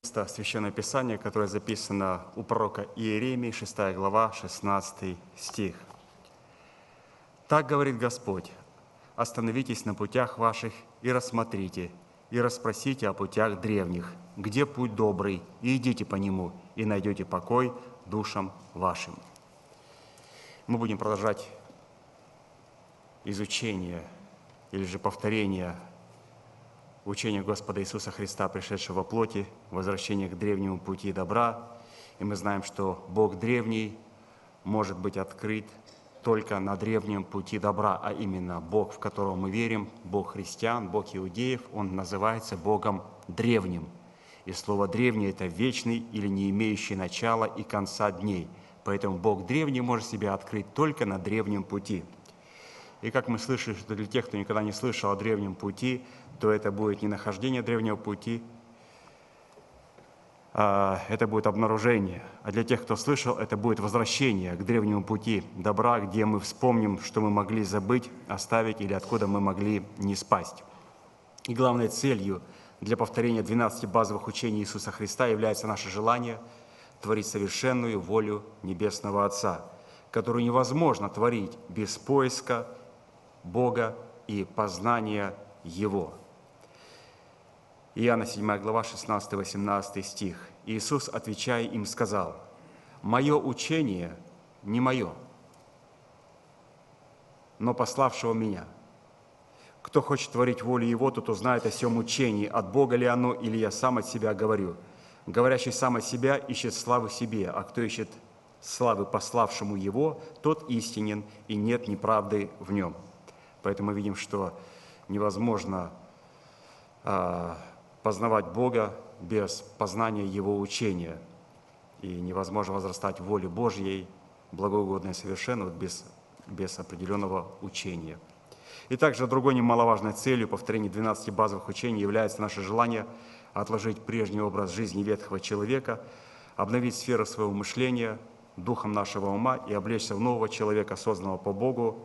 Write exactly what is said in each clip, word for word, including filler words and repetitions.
место Священного Писания, которое записано у пророка Иеремии, шестая глава, шестнадцатый стих. «Так говорит Господь: остановитесь на путях ваших и рассмотрите, и расспросите о путях древних, где путь добрый, и идите по нему, и найдете покой душам вашим». Мы будем продолжать изучение или же повторение учения Господа Иисуса Христа, пришедшего во плоти, возвращение к древнему пути добра. И мы знаем, что Бог древний может быть открыт только на древнем пути добра, а именно Бог, в которого мы верим, Бог христиан, Бог иудеев, Он называется Богом древним. И слово «древний» — это вечный или не имеющий начала и конца дней. Поэтому Бог древний может себя открыть только на древнем пути. И как мы слышали, что для тех, кто никогда не слышал о древнем пути, то это будет не нахождение древнего пути, а это будет обнаружение. А для тех, кто слышал, это будет возвращение к древнему пути добра, где мы вспомним, что мы могли забыть, оставить или откуда мы могли не спасть. И главной целью для повторения двенадцати базовых учений Иисуса Христа является наше желание творить совершенную волю Небесного Отца, которую невозможно творить без поиска Бога и познания Его. Иоанна седьмая глава, шестнадцатый-восемнадцатый стих. Иисус, отвечая им, сказал: «Мое учение не мое, но пославшего Меня. Кто хочет творить волю Его, тот узнает о сем учении, от Бога ли оно, или я сам от себя говорю. Говорящий сам от себя ищет славы себе, а кто ищет славы пославшему Его, тот истинен, и нет неправды в нем». Поэтому мы видим, что невозможно а, познавать Бога без познания Его учения. И невозможно возрастать в воле Божьей, благоугодной и совершенной, без, без определенного учения. И также другой немаловажной целью повторения двенадцати базовых учений является наше желание отложить прежний образ жизни ветхого человека, обновить сферу своего мышления, духом нашего ума и облечься в нового человека, созданного по Богу,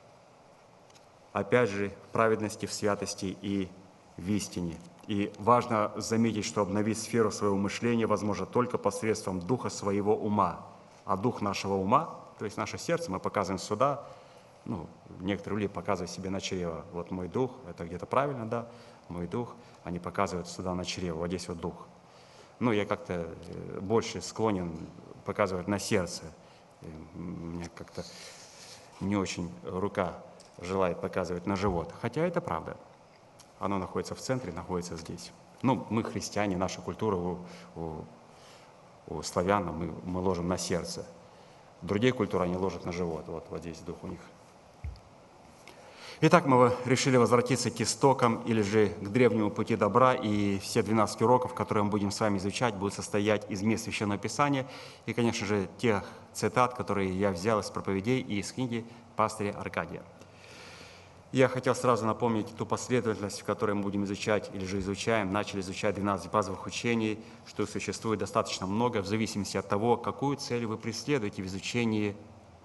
опять же, в праведности, в святости и в истине. И важно заметить, что обновить сферу своего мышления возможно только посредством духа своего ума. А дух нашего ума, то есть наше сердце, мы показываем сюда, ну, некоторые люди показывают себе на чрево. Вот мой дух, это где-то правильно, да, мой дух, они показывают сюда на чрево, вот здесь вот дух. Ну, я как-то больше склонен показывать на сердце. У меня как-то не очень рука желает показывать на живот. Хотя это правда. Оно находится в центре, находится здесь. Ну, мы христиане, наша культура у, у, у славян, мы, мы ложим на сердце. Другие культуры они ложат на живот. Вот, вот здесь дух у них. Итак, мы решили возвратиться к истокам или же к древнему пути добра, и все двенадцать уроков, которые мы будем с вами изучать, будут состоять из мест Священного Писания и, конечно же, тех цитат, которые я взял из проповедей и из книги пастыря Аркадия. Я хотел сразу напомнить ту последовательность, в которой мы будем изучать или же изучаем, начали изучать двенадцать базовых учений, что существует достаточно много, в зависимости от того, какую цель вы преследуете в изучении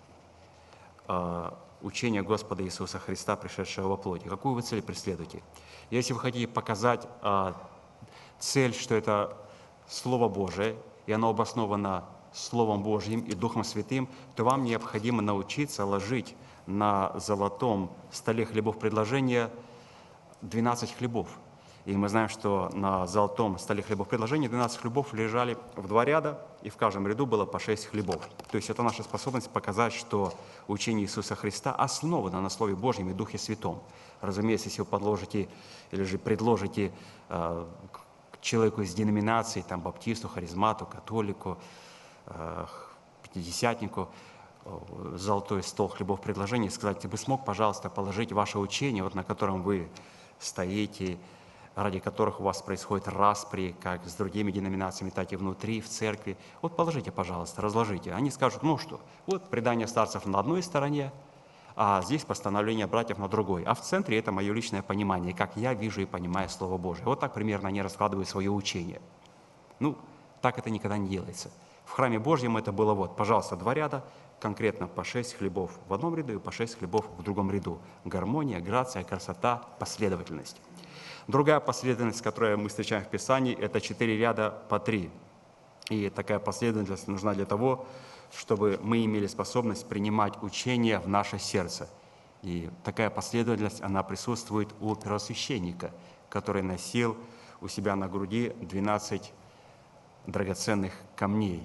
э, учения Господа Иисуса Христа, пришедшего во плоти. Какую вы цель преследуете? Если вы хотите показать э, цель, что это Слово Божие, и оно обосновано Словом Божьим и Духом Святым, то вам необходимо научиться ложить на золотом столе хлебов предложения двенадцать хлебов. И мы знаем, что на золотом столе хлебов предложения двенадцать хлебов лежали в два ряда, и в каждом ряду было по шесть хлебов. То есть это наша способность показать, что учение Иисуса Христа основано на Слове Божьем и Духе Святом. Разумеется, если вы подложите или же предложите э, к человеку из деноминации, там, баптисту, харизмату, католику, э, пятидесятнику, золотой стол хлебов предложений и сказать: ты бы смог, пожалуйста, положить ваше учение, вот на котором вы стоите, ради которых у вас происходит распри, как с другими деноминациями, так и внутри, в церкви. Вот положите, пожалуйста, разложите. Они скажут: ну что, вот предание старцев на одной стороне, а здесь постановление братьев на другой. А в центре это мое личное понимание, как я вижу и понимаю Слово Божие. Вот так примерно они раскладывают свое учение. Ну, так это никогда не делается. В храме Божьем это было вот, пожалуйста, два ряда, конкретно по шесть хлебов в одном ряду и по шесть хлебов в другом ряду. Гармония, грация, красота, последовательность. Другая последовательность, которую мы встречаем в Писании, это четыре ряда по три. И такая последовательность нужна для того, чтобы мы имели способность принимать учение в наше сердце. И такая последовательность, она присутствует у первосвященника, который носил у себя на груди двенадцать драгоценных камней.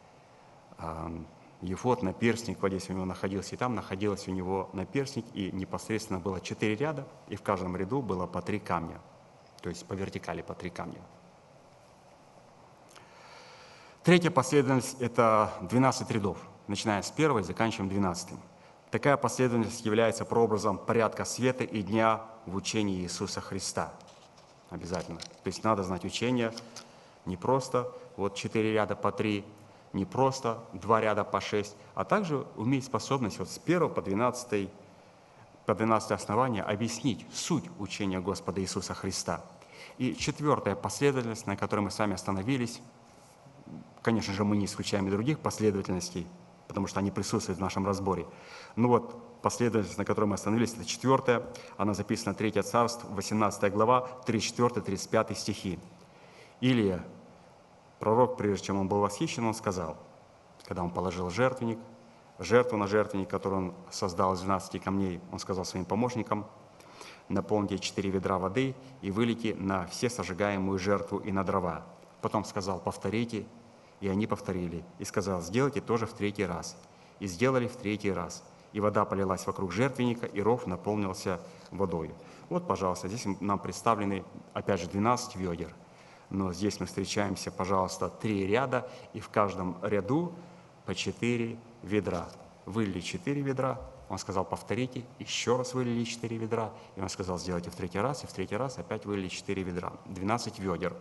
Ефод, наперстник, вот здесь у него находился, и там находилось у него наперстник, и непосредственно было четыре ряда, и в каждом ряду было по три камня, то есть по вертикали по три камня. Третья последовательность – это двенадцать рядов, начиная с первой и заканчиваем двенадцатым. Такая последовательность является прообразом порядка света и дня в учении Иисуса Христа. Обязательно. То есть надо знать учение не просто вот четыре ряда по три, не просто два ряда по шесть, а также уметь способность вот с первого по двенадцатое по двенадцатое основание объяснить суть учения Господа Иисуса Христа. И четвертая последовательность, на которой мы с вами остановились, конечно же, мы не исключаем и других последовательностей, потому что они присутствуют в нашем разборе. Но вот последовательность, на которой мы остановились, это четвертая, она записана третье Царство, восемнадцатая глава, тридцать четвёртый — тридцать пятый стихи. Илия, пророк, прежде чем он был восхищен, он сказал, когда он положил жертвенник, жертву на жертвенник, который он создал из двенадцати камней, он сказал своим помощникам: наполните четыре ведра воды и вылейте на все сожигаемую жертву и на дрова. Потом сказал: повторите, и они повторили. И сказал: сделайте тоже в третий раз. И сделали в третий раз. И вода полилась вокруг жертвенника, и ров наполнился водой. Вот, пожалуйста, здесь нам представлены, опять же, двенадцать ведер. Но здесь мы встречаемся, пожалуйста, три ряда, и в каждом ряду по четыре ведра. Вылили четыре ведра, он сказал: повторите, еще раз вылили четыре ведра, и он сказал: сделайте в третий раз, и в третий раз опять вылили четыре ведра. двенадцать ведер.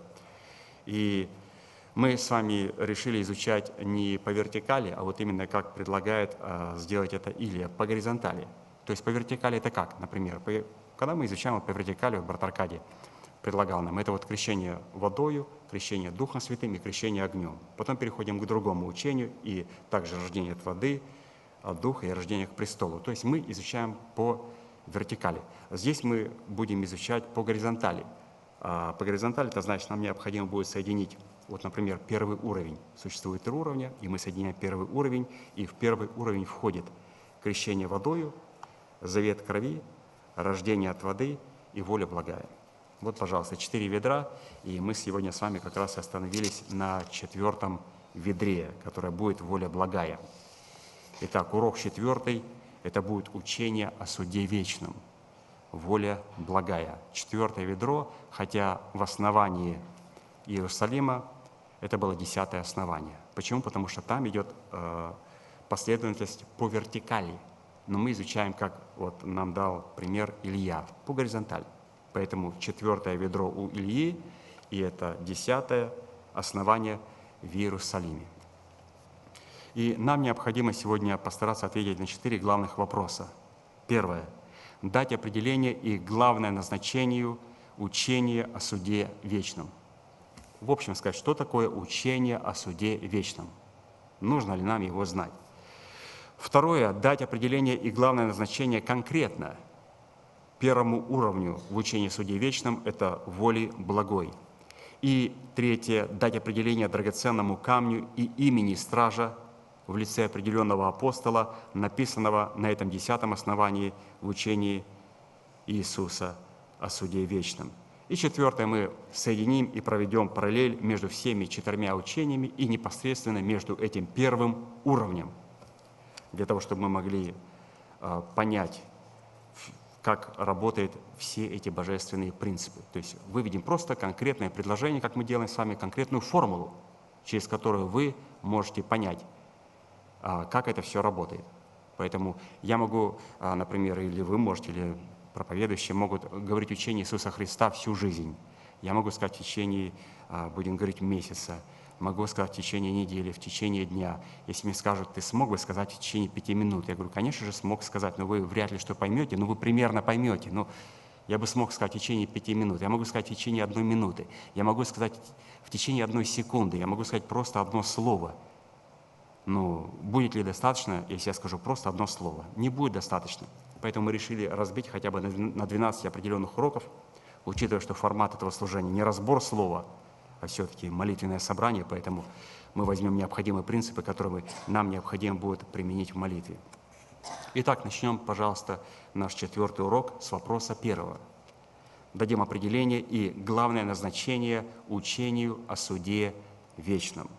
И мы с вами решили изучать не по вертикали, а вот именно как предлагает э, сделать это Илия, по горизонтали. То есть по вертикали это как? Например, по, когда мы изучаем по вертикали, вот брат Аркадий предлагал нам, это вот крещение водою, крещение Духом Святым и крещение огнем. Потом переходим к другому учению, и также рождение от воды, от Духа и рождение к престолу. То есть мы изучаем по вертикали. Здесь мы будем изучать по горизонтали. А по горизонтали, это значит, нам необходимо будет соединить, вот, например, первый уровень. Существует три уровня, и мы соединяем первый уровень, и в первый уровень входит крещение водою, завет крови, рождение от воды и воля благая. Вот, пожалуйста, четыре ведра, и мы сегодня с вами как раз остановились на четвертом ведре, которое будет воля благая. Итак, урок четвертый – это будет учение о суде вечном, воля благая. Четвертое ведро, хотя в основании Иерусалима это было десятое основание. Почему? Потому что там идет э, последовательность по вертикали, но мы изучаем, как вот нам дал пример Илья, по горизонтали. Поэтому четвертое ведро у Ильи, и это десятое основание в Иерусалиме. И нам необходимо сегодня постараться ответить на четыре главных вопроса. Первое. Дать определение и главное назначению учения о суде вечном. В общем, сказать, что такое учение о суде вечном. Нужно ли нам его знать? Второе. Дать определение и главное назначение конкретно первому уровню в учении о суде вечном – это воли благой. И третье. Дать определение драгоценному камню и имени стража в лице определенного апостола, написанного на этом десятом основании в учении Иисуса о суде вечном. И четвертое, мы соединим и проведем параллель между всеми четырьмя учениями и непосредственно между этим первым уровнем, для того, чтобы мы могли э, понять, как работают все эти божественные принципы. То есть выведем просто конкретное предложение, как мы делаем с вами, конкретную формулу, через которую вы можете понять, э, как это все работает. Поэтому я могу, э, например, или вы можете, или проповедующие могут говорить учение Иисуса Христа всю жизнь. Я могу сказать в течение, будем говорить, месяца, могу сказать в течение недели, в течение дня. Если мне скажут: ты смог бы сказать в течение пяти минут? Я говорю: конечно же, смог сказать, но вы вряд ли что поймете, но вы примерно поймете. Но я бы смог сказать в течение пяти минут, я могу сказать в течение одной минуты, я могу сказать в течение одной секунды, я могу сказать просто одно слово. Но будет ли достаточно, если я скажу просто одно слово? Не будет достаточно. Поэтому мы решили разбить хотя бы на двенадцать определенных уроков учитывая, что формат этого служения не разбор слова, а все-таки молитвенное собрание, поэтому мы возьмем необходимые принципы, которые нам необходимо будет применить в молитве. Итак, начнем, пожалуйста, наш четвертый урок с вопроса первого. Дадим определение и главное назначение учению о суде вечном.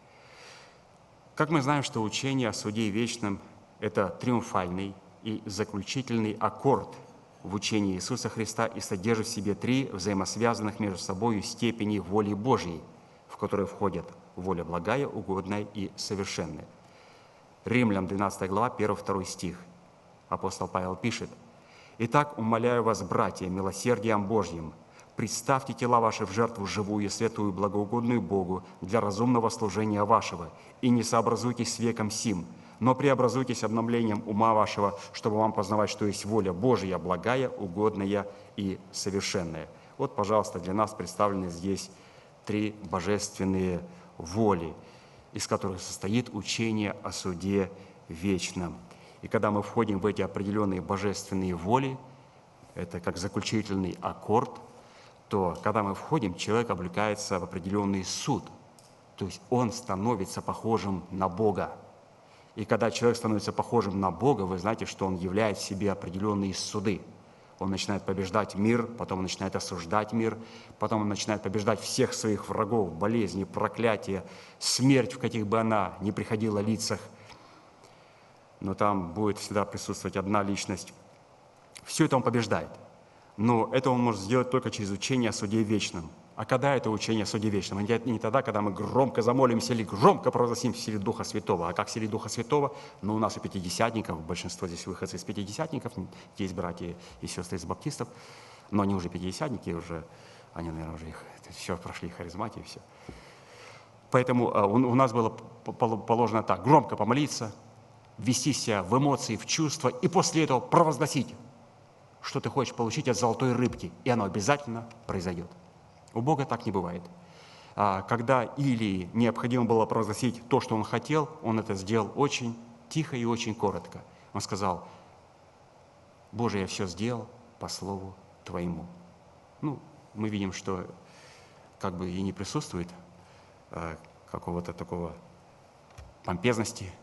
Как мы знаем, что учение о суде вечном – это триумфальный и заключительный аккорд в учении Иисуса Христа и содержит в себе три взаимосвязанных между собой степени воли Божьей, в которые входят воля благая, угодная и совершенная. Римлянам двенадцатая глава, первый-второй стих. Апостол Павел пишет: «Итак, умоляю вас, братья, милосердием Божьим, представьте тела ваши в жертву живую, святую, благоугодную Богу для разумного служения вашего, и не сообразуйтесь с веком сим, но преобразуйтесь обновлением ума вашего, чтобы вам познавать, что есть воля Божия, благая, угодная и совершенная». Вот, пожалуйста, для нас представлены здесь три божественные воли, из которых состоит учение о суде вечном. И когда мы входим в эти определенные божественные воли, это как заключительный аккорд, то когда мы входим, человек облекается в определенный суд, то есть он становится похожим на Бога. И когда человек становится похожим на Бога, вы знаете, что он являет в себе определенные суды. Он начинает побеждать мир, потом он начинает осуждать мир, потом он начинает побеждать всех своих врагов, болезни, проклятия, смерть, в каких бы она ни приходила лицах. Но там будет всегда присутствовать одна личность. Все это он побеждает. Но это он может сделать только через учение о суде вечном. А когда это учение о суде вечном? Не тогда, когда мы громко замолимся или громко провозгласим в силе Духа Святого. А как в силе Духа Святого? Ну, у нас у пятидесятников, большинство здесь выходцы из пятидесятников, есть братья и сестры из баптистов, но они уже пятидесятники, уже, они, наверное, уже их, все прошли харизматии, и все. Поэтому у нас было положено так: громко помолиться, ввести себя в эмоции, в чувства, и после этого провозгласить, что ты хочешь получить от золотой рыбки, и оно обязательно произойдет. У Бога так не бывает. Когда Илии необходимо было провозгласить то, что он хотел, он это сделал очень тихо и очень коротко. Он сказал: «Боже, я все сделал по слову Твоему». Ну, мы видим, что как бы и не присутствует какого-то такого помпезности,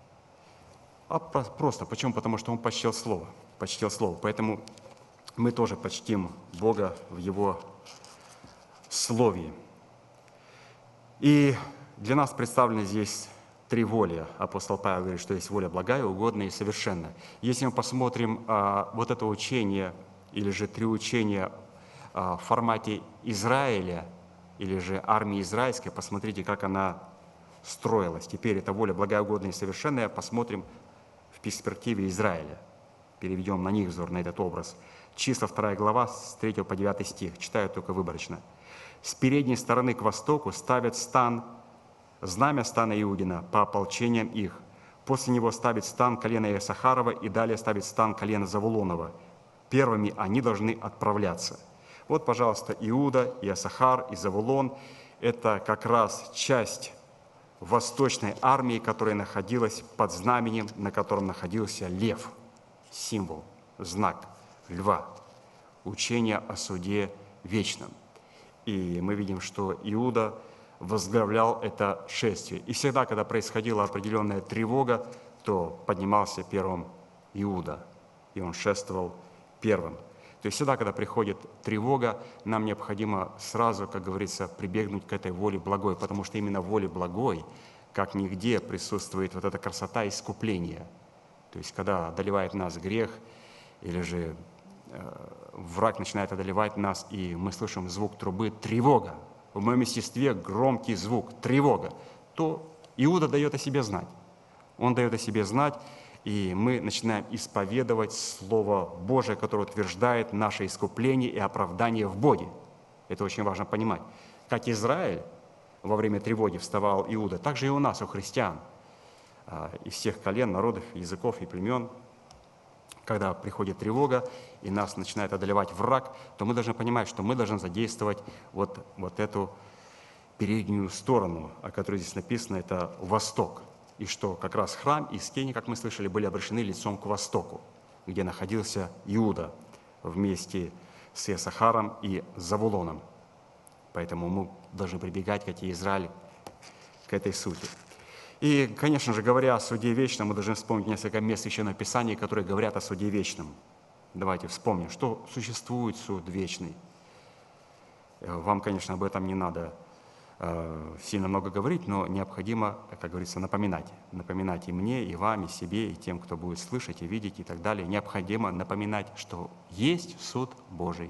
а просто. Почему? Потому что он почтил Слово. Почтил Слово. Поэтому мы тоже почтим Бога в Его Слове. И для нас представлены здесь три воли. Апостол Павел говорит, что есть воля благая, угодная и совершенная. Если мы посмотрим а, вот это учение, или же три учения а, в формате Израиля, или же армии израильской, посмотрите, как она строилась. Теперь это воля благая, угодная и совершенная. Посмотрим в перспективе Израиля. Переведем на них взор, на этот образ. Числа вторая глава, с третьего по девятый стих. Читаю только выборочно. «С передней стороны к востоку ставят стан, знамя стана Иудина по ополчениям их. После него ставит стан колена Иосахарова и далее ставит стан колена Завулонова. Первыми они должны отправляться». Вот, пожалуйста, Иуда, Иосахар и Завулон – это как раз часть восточной армии, которая находилась под знаменем, на котором находился лев. Символ, знак льва. Учение о суде вечном. И мы видим, что Иуда возглавлял это шествие. И всегда, когда происходила определенная тревога, то поднимался первым Иуда, и он шествовал первым. То есть всегда, когда приходит тревога, нам необходимо сразу, как говорится, прибегнуть к этой воле благой, потому что именно в воле благой, как нигде, присутствует вот эта красота искупления. То есть когда одолевает нас грех, или же враг начинает одолевать нас, и мы слышим звук трубы «тревога», в моем естестве громкий звук «тревога», то Иуда дает о себе знать. Он дает о себе знать, и мы начинаем исповедовать Слово Божие, которое утверждает наше искупление и оправдание в Боге. Это очень важно понимать. Как Израиль во время тревоги вставал Иуда, так же и у нас, у христиан, из всех колен, народов, языков и племен. Когда приходит тревога, и нас начинает одолевать враг, то мы должны понимать, что мы должны задействовать вот, вот эту переднюю сторону, о которой здесь написано, это восток. И что как раз храм и скини, как мы слышали, были обращены лицом к востоку, где находился Иуда вместе с Иссахаром и Завулоном. Поэтому мы должны прибегать, как и Израиль, к этой сути. И, конечно же, говоря о суде вечном, мы должны вспомнить несколько мест Священного Писания, которые говорят о суде вечном. Давайте вспомним, что существует суд вечный. Вам, конечно, об этом не надо э, сильно много говорить, но необходимо, как говорится, напоминать. Напоминать и мне, и вам, и себе, и тем, кто будет слышать и видеть, и так далее. Необходимо напоминать, что есть суд Божий.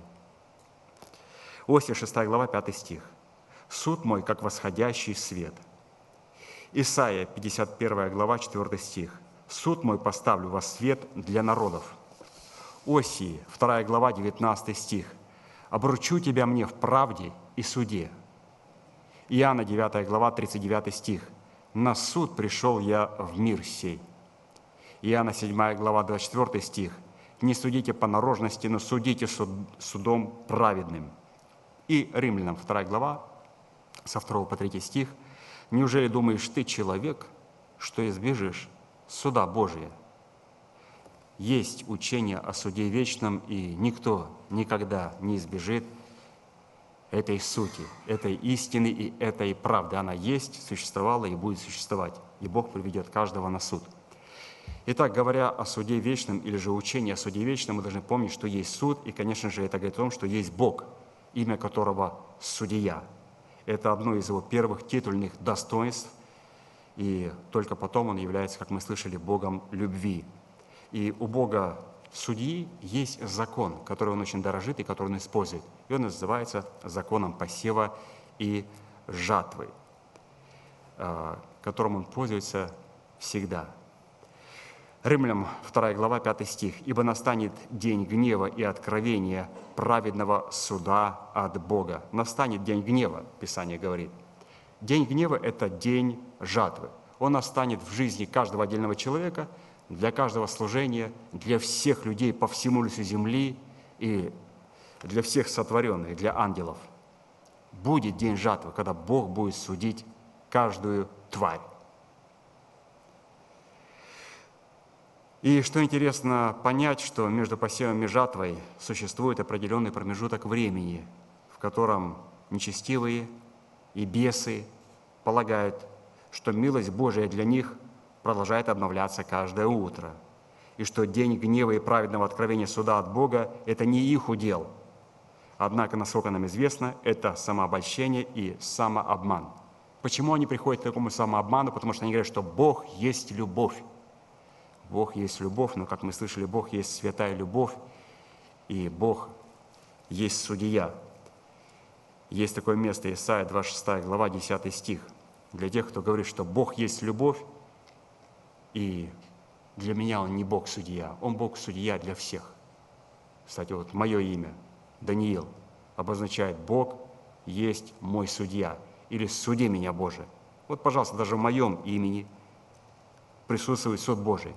Осия шестая глава, пятый стих. «Суд мой, как восходящий свет». Исайя пятьдесят первая глава, четвёртый стих. «Суд мой поставлю во свет для народов». Осии вторая глава, девятнадцатый стих. «Обручу тебя мне в правде и суде». Иоанна девятая глава, тридцать девятый стих. «На суд пришел я в мир сей». Иоанна седьмая глава, двадцать четвёртый стих. «Не судите по наружности, но судите суд, судом праведным». И Римлянам вторая глава, со второго по третий стих. «Неужели думаешь ты, человек, что избежишь суда Божия?» Есть учение о суде вечном, и никто никогда не избежит этой сути, этой истины и этой правды. Она есть, существовала и будет существовать, и Бог приведет каждого на суд. Итак, говоря о суде вечном или же учении о суде вечном, мы должны помнить, что есть суд, и, конечно же, это говорит о том, что есть Бог, имя которого Судья. Это одно из его первых титульных достоинств, и только потом он является, как мы слышали, Богом любви. И у Бога судьи есть закон, который он очень дорожит и который он использует. И он называется законом посева и жатвы, которым он пользуется всегда. Римлянам вторая глава, пятый стих. «Ибо настанет день гнева и откровения праведного суда от Бога». Настанет день гнева, Писание говорит. День гнева – это день жатвы. Он настанет в жизни каждого отдельного человека, для каждого служения, для всех людей по всему лицу земли и для всех сотворенных, для ангелов. Будет день жатвы, когда Бог будет судить каждую тварь. И что интересно понять, что между посевом и жатвой существует определенный промежуток времени, в котором нечестивые и бесы полагают, что милость Божия для них продолжает обновляться каждое утро, и что день гнева и праведного откровения суда от Бога – это не их удел. Однако, насколько нам известно, это самообольщение и самообман. Почему они приходят к такому самообману? Потому что они говорят, что Бог есть любовь. Бог есть любовь, но, как мы слышали, Бог есть святая любовь, и Бог есть судья. Есть такое место, Исайя двадцать шестая глава, десятый стих. Для тех, кто говорит, что Бог есть любовь, и для меня Он не Бог-судья, Он Бог-судья для всех. Кстати, вот мое имя, Даниил, обозначает «Бог есть мой судья» или «Суди меня, Боже». Вот, пожалуйста, даже в моем имени присутствует суд Божий.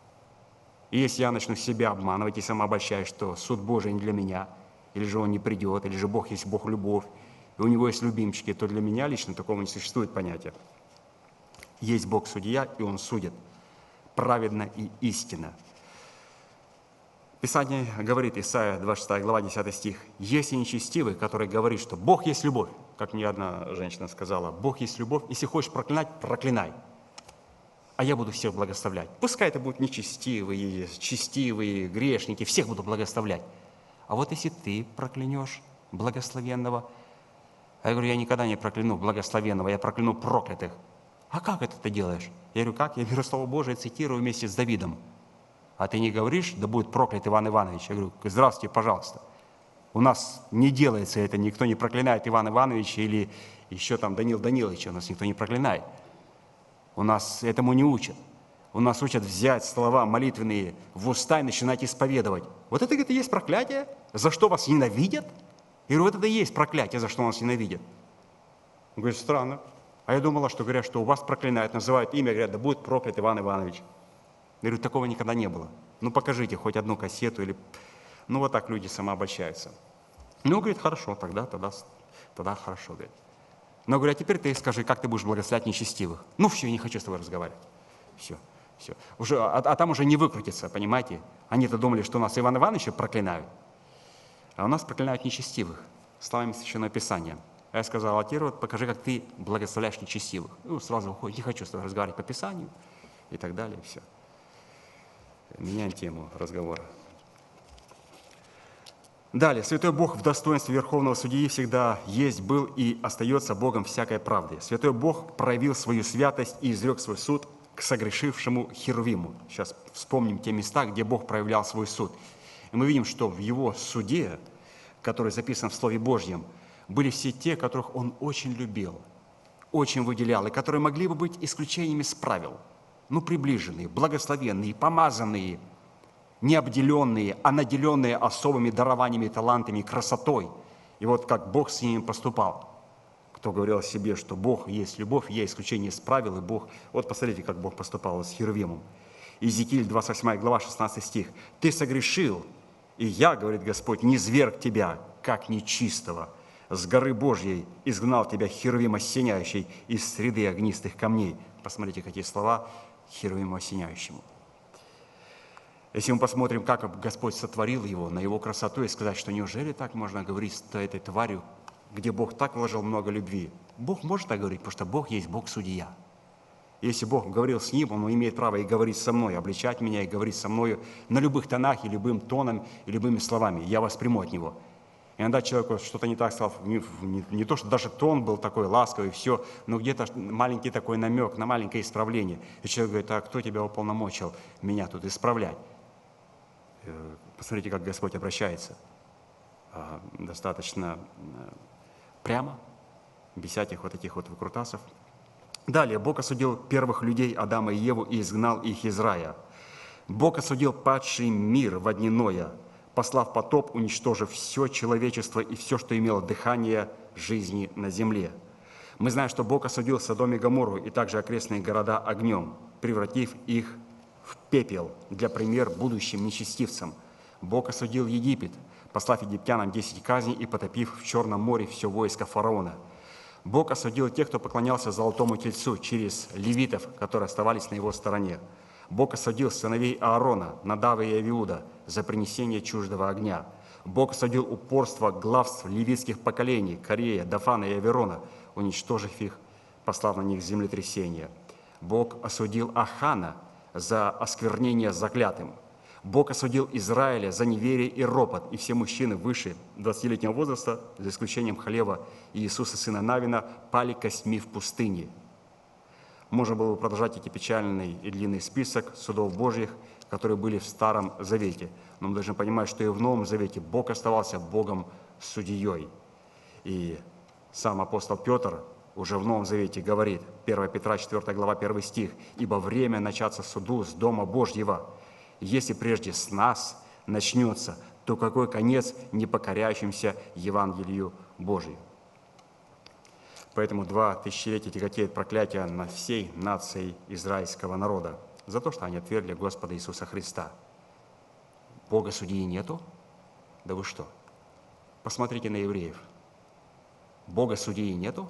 И если я начну себя обманывать и самообольщать, что суд Божий не для меня, или же он не придет, или же Бог есть Бог-любовь, и у него есть любимчики, то для меня лично такого не существует понятия. Есть Бог-судья, и Он судит праведно и истинно. Писание говорит, Исайя двадцать шестая глава, десятый стих, «Если нечестивый, который говорит, что Бог есть любовь», как мне одна женщина сказала, «Бог есть любовь, если хочешь проклинать, проклинай, а я буду всех благословлять». Пускай это будут нечестивые, честивые, грешники, всех буду благословлять. А вот если ты проклянешь благословенного, а я говорю, я никогда не прокляну благословенного, я прокляну проклятых. А как это ты делаешь? Я говорю, как? Я беру Слово Божие, цитирую вместе с Давидом. А ты не говоришь, да будет проклят Иван Иванович. Я говорю, здравствуйте, пожалуйста. У нас не делается это, никто не проклинает Ивана Ивановича или еще там Данил Даниловича, у нас никто не проклинает. У нас этому не учат. У нас учат взять слова молитвенные в уста и начинать исповедовать. Вот это, говорит, и есть проклятие, за что вас ненавидят? Я говорю, вот это и есть проклятие, за что вас ненавидят. Он говорит, странно. А я думала, что говорят, что у вас проклинают, называют имя, говорят, да будет проклят Иван Иванович. Я говорю, такого никогда не было. Ну, покажите хоть одну кассету или... Ну, вот так люди самообольщаются. Ну, говорит, хорошо, тогда, тогда, тогда хорошо, говорит. Но, говорю, а теперь ты скажи, как ты будешь благословлять нечестивых? Ну, все, я не хочу с тобой разговаривать. Все, все. Уже, а, а там уже не выкрутится, понимаете? Они-то думали, что нас Иван Ивановича проклинают. А у нас проклинают нечестивых словами Священного Писания. А я сказал: отец, вот покажи, как ты благословляешь нечестивых. Ну, сразу уходит: не хочу с тобой разговаривать по Писанию и так далее, и все. Меняем тему разговора. Далее. Святой Бог в достоинстве Верховного Судьи всегда есть, был и остается Богом всякой правды. Святой Бог проявил свою святость и изрек свой суд к согрешившему Херувиму. Сейчас вспомним те места, где Бог проявлял свой суд. И мы видим, что в Его суде, который записан в Слове Божьем, были все те, которых Он очень любил, очень выделял, и которые могли бы быть исключениями с правил. Ну, приближенные, благословенные, помазанные, не обделенные, а наделенные особыми дарованиями, талантами, красотой. И вот как Бог с ними поступал. Кто говорил о себе, что Бог есть любовь, я исключение из правил, и Бог... Вот посмотрите, как Бог поступал с Херувимом. Иезекииль, двадцать восьмая глава, шестнадцатый стих. «Ты согрешил, и я, говорит Господь, низверг тебя, как нечистого. С горы Божьей изгнал тебя Херувим осеняющий из среды огнистых камней». Посмотрите, какие слова Херувиму осеняющему. Если мы посмотрим, как Господь сотворил его, на его красоту, и сказать, что неужели так можно говорить с этой тварью, где Бог так вложил много любви? Бог может так говорить, потому что Бог есть Бог-судья. Если Бог говорил с ним, Он имеет право и говорить со мной, обличать меня и говорить со мной на любых тонах, и любым тоном, и любыми словами. Я восприму от Него. Иногда человеку что-то не так сказал, не, не, не то, что даже тон был такой ласковый, все, но где-то маленький такой намек на маленькое исправление. И человек говорит: а кто тебя уполномочил меня тут исправлять? Посмотрите, как Господь обращается. Достаточно прямо, без всяких вот этих вот выкрутасов. Далее. Бог осудил первых людей, Адама и Еву, и изгнал их из рая. Бог осудил падший мир во дни Ноя, послав потоп, уничтожив все человечество и все, что имело дыхание жизни на земле. Мы знаем, что Бог осудил Содом и Гоморру и также окрестные города огнем, превратив их в пепел для пример будущим нечестивцам. Бог осудил Египет, послав египтянам десять казней и потопив в Черном море все войско фараона. Бог осудил тех, кто поклонялся золотому тельцу, через левитов, которые оставались на его стороне. Бог осудил сыновей Аарона, Надава и Авиуда, за принесение чуждого огня. Бог осудил упорство главств левитских поколений, Корея, Дафана и Аверона, уничтожив их, послав на них землетрясение. Бог осудил Ахана за осквернение заклятым. Бог осудил Израиля за неверие и ропот, и все мужчины выше двадцатилетнего возраста, за исключением Халева и Иисуса, сына Навина, пали костьми в пустыне. Можно было бы продолжать эти печальный и длинный список судов Божьих, которые были в Старом Завете. Но мы должны понимать, что и в Новом Завете Бог оставался Богом-судьей. И сам апостол Петр уже в Новом Завете говорит, первое Петра, четвёртая глава, первый стих: «Ибо время начаться суду с Дома Божьего. Если прежде с нас начнется, то какой конец непокоряющимся Евангелию Божию?» Поэтому два тысячелетия тяготеет проклятие на всей нации израильского народа за то, что они отвергли Господа Иисуса Христа. Бога судьи нету? Да вы что? Посмотрите на евреев. Бога судьи нету?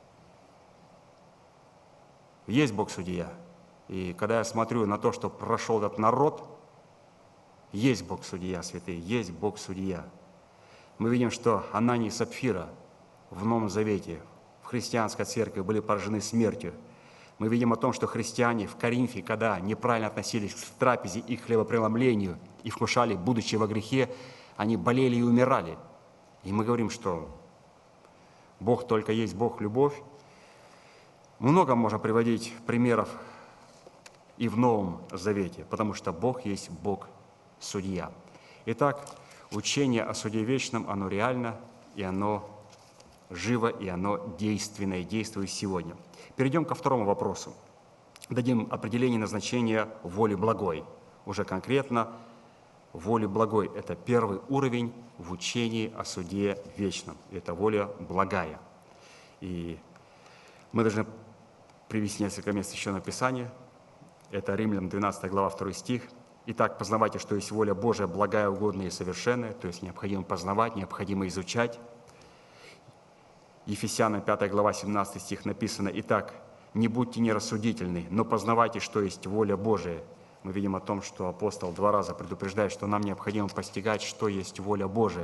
Есть Бог судья. И когда я смотрю на то, что прошел этот народ, есть Бог судья, святые, есть Бог судья. Мы видим, что Анания и Сапфира в Новом Завете, в христианской церкви, были поражены смертью. Мы видим о том, что христиане в Коринфе, когда неправильно относились к трапезе и к хлебопреломлению и вкушали, будучи во грехе, они болели и умирали. И мы говорим, что Бог только есть Бог любовь. Много можно приводить примеров и в Новом Завете, потому что Бог есть Бог судья. Итак, учение о суде вечном, оно реально, и оно живо, и оно действенное, действует сегодня. Перейдем ко второму вопросу. Дадим определение назначения воли благой. Уже конкретно воли благой – это первый уровень в учении о суде вечном. Это воля благая. И мы должны привести несколько мест Священного Писания. Это Римлянам двенадцатая глава, второй стих. «Итак, познавайте, что есть воля Божия, благая, угодная и совершенная». То есть необходимо познавать, необходимо изучать. Ефесянам пятая глава, семнадцатый стих написано: «Итак, не будьте нерассудительны, но познавайте, что есть воля Божия». Мы видим о том, что апостол два раза предупреждает, что нам необходимо постигать, что есть воля Божия.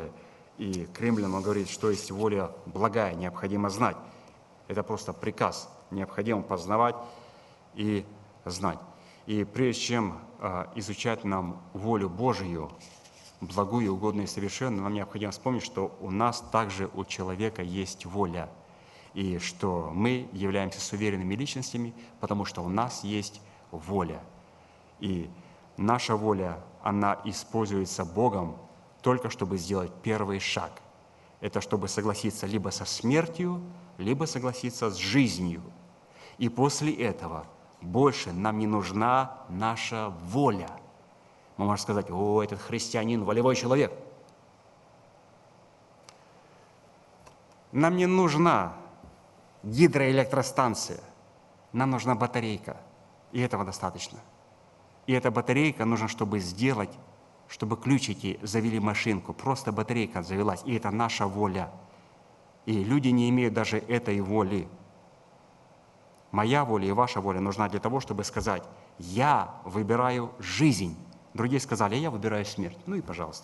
И к римлянам он говорит, что есть воля благая, необходимо знать. Это просто приказ, необходимо познавать и знать. И прежде чем э, изучать нам волю Божию, благую, угодную и совершенную, нам необходимо вспомнить, что у нас также у человека есть воля, и что мы являемся суверенными личностями, потому что у нас есть воля. И наша воля, она используется Богом только чтобы сделать первый шаг. Это чтобы согласиться либо со смертью, либо согласиться с жизнью. И после этого больше нам не нужна наша воля. Мы можем сказать: о, этот христианин, волевой человек. Нам не нужна гидроэлектростанция, нам нужна батарейка, и этого достаточно. И эта батарейка нужна, чтобы сделать, чтобы ключики завели машинку, просто батарейка завелась, и это наша воля. И люди не имеют даже этой воли. Моя воля и ваша воля нужна для того, чтобы сказать: я выбираю жизнь. Другие сказали: я выбираю смерть. Ну и пожалуйста.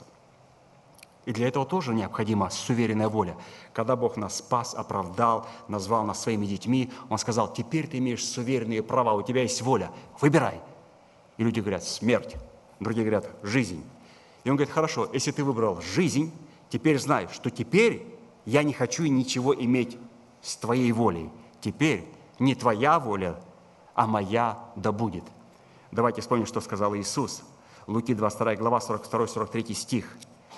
И для этого тоже необходима суверенная воля. Когда Бог нас спас, оправдал, назвал нас своими детьми, Он сказал: теперь ты имеешь суверенные права, у тебя есть воля, выбирай. И люди говорят: смерть. Другие говорят: жизнь. И Он говорит: хорошо, если ты выбрал жизнь, теперь знай, что теперь я не хочу ничего иметь с твоей волей. Теперь не твоя воля, а моя да будет. Давайте вспомним, что сказал Иисус. Луки двадцать вторая глава, сорок второй сорок третий стих.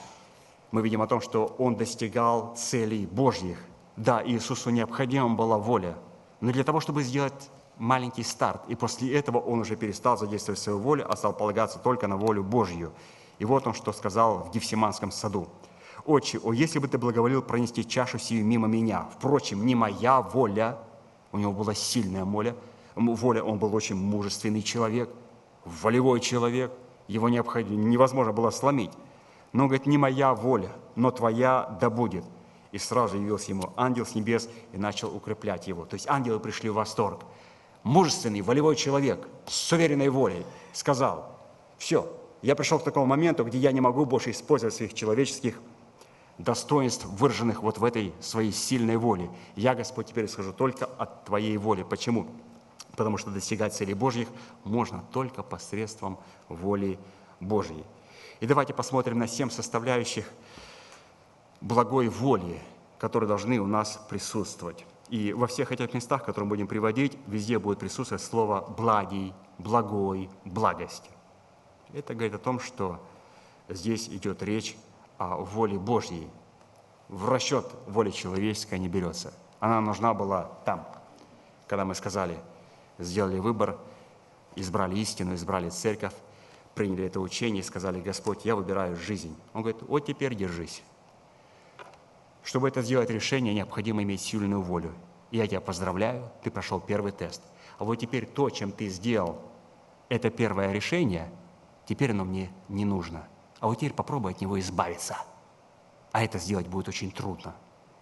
Мы видим о том, что Он достигал целей Божьих. Да, Иисусу необходима была воля, но для того, чтобы сделать маленький старт, и после этого Он уже перестал задействовать свою волю, а стал полагаться только на волю Божью. И вот Он что сказал в Гефсиманском саду: «Отче, о, если бы ты благоволил пронести чашу сию мимо меня, впрочем, не моя воля». У него была сильная воля, воля, он был очень мужественный человек, волевой человек, его необходимо, невозможно было сломить. Но он говорит: не моя воля, но твоя да будет. И сразу явился ему ангел с небес и начал укреплять его. То есть ангелы пришли в восторг. Мужественный, волевой человек с суверенной волей сказал: все, я пришел к такому моменту, где я не могу больше использовать своих человеческих достоинств, выраженных вот в этой своей сильной воле. Я, Господь, теперь исхожу только от Твоей воли. Почему? Потому что достигать целей Божьих можно только посредством воли Божьей. И давайте посмотрим на семь составляющих благой воли, которые должны у нас присутствовать. И во всех этих местах, которые мы будем приводить, везде будет присутствовать слово «благий», «благой», «благость». Это говорит о том, что здесь идет речь о воле Божьей. В расчет воли человеческой не берется. Она нужна была там, когда мы сказали, сделали выбор, избрали истину, избрали церковь, приняли это учение и сказали: Господь, я выбираю жизнь. Он говорит: вот теперь держись. Чтобы это сделать решение, необходимо иметь сильную волю. И я тебя поздравляю, ты прошел первый тест. А вот теперь то, чем ты сделал это первое решение, теперь оно мне не нужно. А вот теперь попробуй от него избавиться. А это сделать будет очень трудно.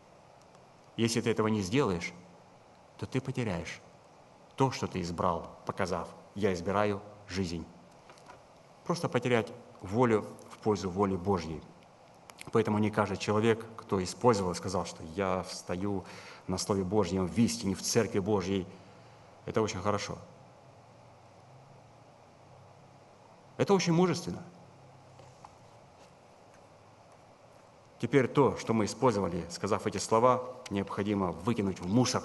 Если ты этого не сделаешь, то ты потеряешь то, что ты избрал, показав: я избираю жизнь. Просто потерять волю в пользу воли Божьей. Поэтому не каждый человек, кто использовал и сказал, что я встаю на Слове Божьем, в истине, в Церкви Божьей, это очень хорошо. Это очень мужественно. Теперь то, что мы использовали, сказав эти слова, необходимо выкинуть в мусор.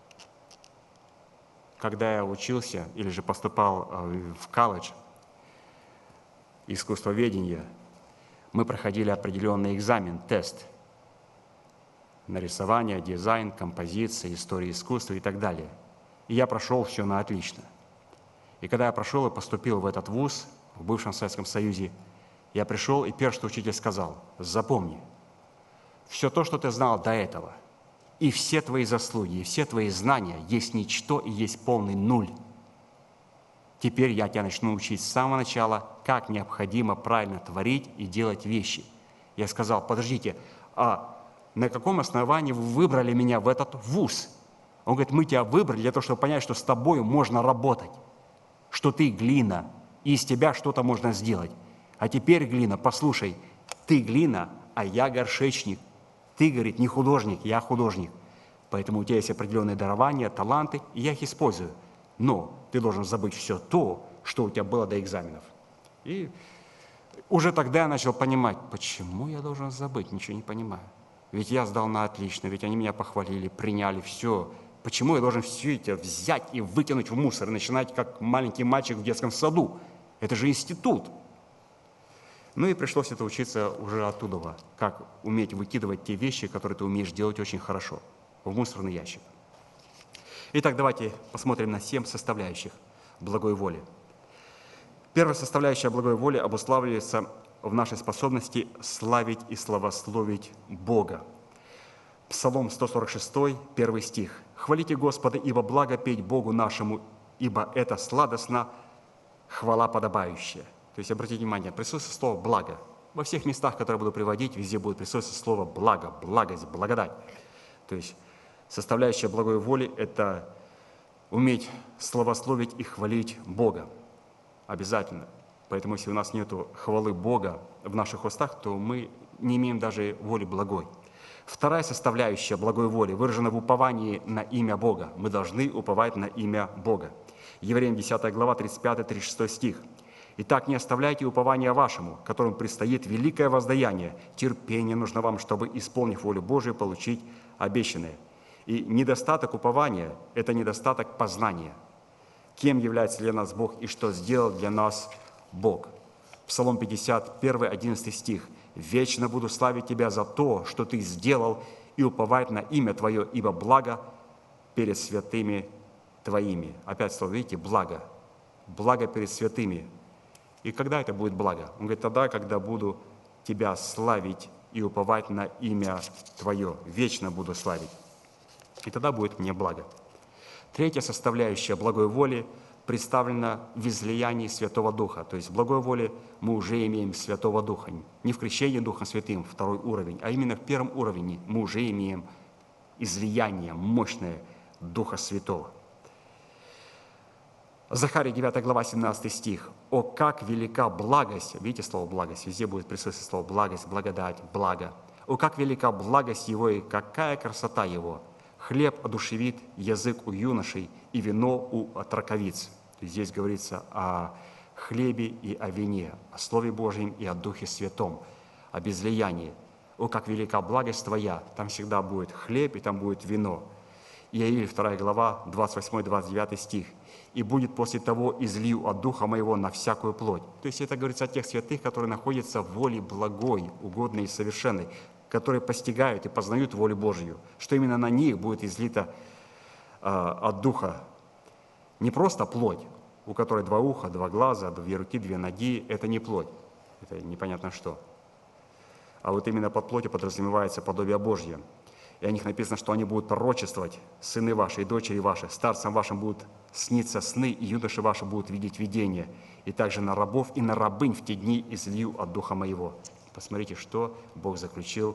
Когда я учился или же поступал в колледж искусствоведения, мы проходили определенный экзамен, тест на рисование, дизайн, композиция, история искусства и так далее. И я прошел все на отлично. И когда я прошел и поступил в этот вуз, в бывшем Советском Союзе, я пришел, и первое, что учитель сказал: запомни, все то, что ты знал до этого, и все твои заслуги, и все твои знания есть ничто и есть полный нуль. Теперь я тебя начну учить с самого начала, как необходимо правильно творить и делать вещи. Я сказал: подождите, а на каком основании вы выбрали меня в этот вуз? Он говорит: мы тебя выбрали для того, чтобы понять, что с тобой можно работать, что ты глина, и из тебя что-то можно сделать. А теперь, глина, послушай, ты глина, а я горшечник. Ты, говорит, не художник, я художник. Поэтому у тебя есть определенные дарования, таланты, и я их использую. Но ты должен забыть все то, что у тебя было до экзаменов. И уже тогда я начал понимать, почему я должен забыть, ничего не понимаю. Ведь я сдал на отлично, ведь они меня похвалили, приняли, все. Почему я должен все это взять и выкинуть в мусор, и начинать как маленький мальчик в детском саду? Это же институт. Ну и пришлось это учиться уже оттуда, как уметь выкидывать те вещи, которые ты умеешь делать очень хорошо, в мусорный ящик. Итак, давайте посмотрим на семь составляющих благой воли. Первая составляющая благой воли обуславливается в нашей способности славить и славословить Бога. Псалом сто сорок шесть, первый стих. «Хвалите Господа, ибо благо петь Богу нашему, ибо это сладостно, хвала подобающая». То есть, обратите внимание, присутствует слово «благо». Во всех местах, которые я буду приводить, везде будет присутствовать слово «благо», «благость», «благодать». То есть, составляющая благой воли – это уметь славословить и хвалить Бога. Обязательно. Поэтому, если у нас нет хвалы Бога в наших устах, то мы не имеем даже воли благой. Вторая составляющая благой воли выражена в уповании на имя Бога. Мы должны уповать на имя Бога. Евреям десятая глава, тридцать пятый тридцать шестой стих. «Итак, не оставляйте упования вашему, которому предстоит великое воздаяние. Терпение нужно вам, чтобы, исполнив волю Божию, получить обещанное». И недостаток упования – это недостаток познания. Кем является для нас Бог и что сделал для нас Бог? Псалом пятьдесят, первый, одиннадцатый стих. «Вечно буду славить Тебя за то, что Ты сделал, и уповать на имя Твое, ибо благо перед святыми Твоими». Опять слово, видите, благо. Благо перед святыми. И когда это будет благо? Он говорит, тогда, когда буду Тебя славить и уповать на имя Твое. Вечно буду славить. И тогда будет мне благо. Третья составляющая благой воли представлена в излиянии Святого Духа. То есть в благой воле мы уже имеем Святого Духа. Не в крещении Духом Святым, второй уровень, а именно в первом уровне мы уже имеем излияние мощное Духа Святого. Захария девятая глава, семнадцатый стих. «О, как велика благость!» Видите слово «благость»? Везде будет присутствовать слово «благость», «благодать», «благо». «О, как велика благость Его и какая красота Его! Хлеб одушевит язык у юношей и вино у отроковиц». Здесь говорится о хлебе и о вине, о Слове Божьем и о Духе Святом, об излиянии. «О, как велика благость Твоя!» Там всегда будет хлеб и там будет вино. Иаиль, вторая глава, двадцать восьмой двадцать девятый стих. «И будет после того излию от Духа Моего на всякую плоть». То есть это говорится о тех святых, которые находятся в воле благой, угодной и совершенной, которые постигают и познают волю Божью, что именно на них будет излито э, от Духа. Не просто плоть, у которой два уха, два глаза, две руки, две ноги, это не плоть, это непонятно что. А вот именно под плотью подразумевается подобие Божье. И о них написано, что они будут пророчествовать, сыны ваши и дочери ваши, старцам вашим будут сниться сны, и юноши ваши будут видеть видения. И также на рабов и на рабынь в те дни излью от Духа Моего. Посмотрите, что Бог заключил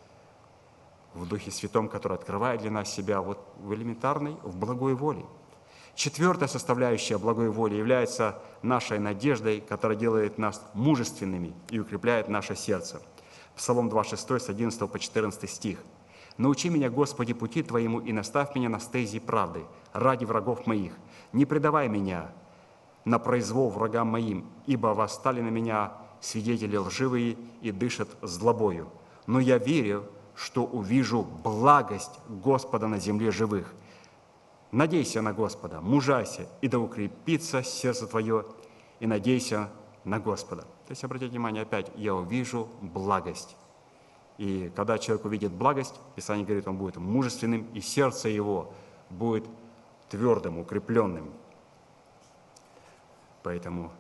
в Духе Святом, который открывает для нас себя вот в элементарной, в благой воле. Четвертая составляющая благой воли является нашей надеждой, которая делает нас мужественными и укрепляет наше сердце. Псалом двадцать шесть, с одиннадцатого по четырнадцатый стих. «Научи меня, Господи, пути Твоему, и наставь меня на стези правды, ради врагов моих. Не предавай меня на произвол врагам моим, ибо восстали на меня свидетели лживые и дышат злобою. Но я верю, что увижу благость Господа на земле живых. Надейся на Господа, мужайся, и да укрепится сердце твое, и надейся на Господа». То есть, обратите внимание, опять, я увижу благость. И когда человек увидит благость, Писание говорит, он будет мужественным, и сердце его будет твердым, укрепленным. Поэтому,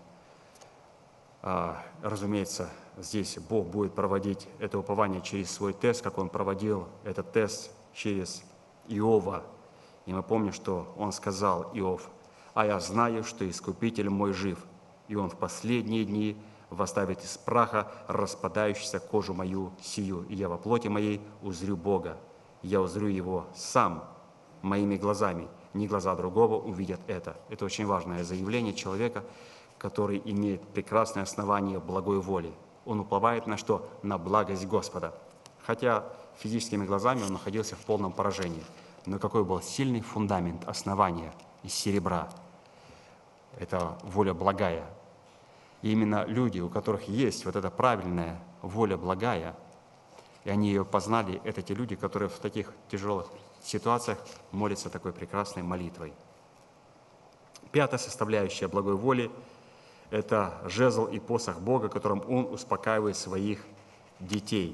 разумеется, здесь Бог будет проводить это упование через свой тест, как Он проводил этот тест через Иова. И мы помним, что Он сказал, Иов, «А я знаю, что Искупитель мой жив, и Он в последние дни восставит из праха распадающуюся кожу мою сию, и я во плоти моей узрю Бога. Я узрю Его сам моими глазами, не глаза другого увидят это». Это очень важное заявление человека, который имеет прекрасное основание благой воли. он уповает на что? На благость Господа. Хотя физическими глазами он находился в полном поражении. Но какой был сильный фундамент, основание из серебра. Это воля благая. И именно люди, у которых есть вот эта правильная воля благая, и они ее познали, это те люди, которые в таких тяжелых ситуациях молятся такой прекрасной молитвой. Пятая составляющая благой воли – это жезл и посох Бога, которым Он успокаивает своих детей.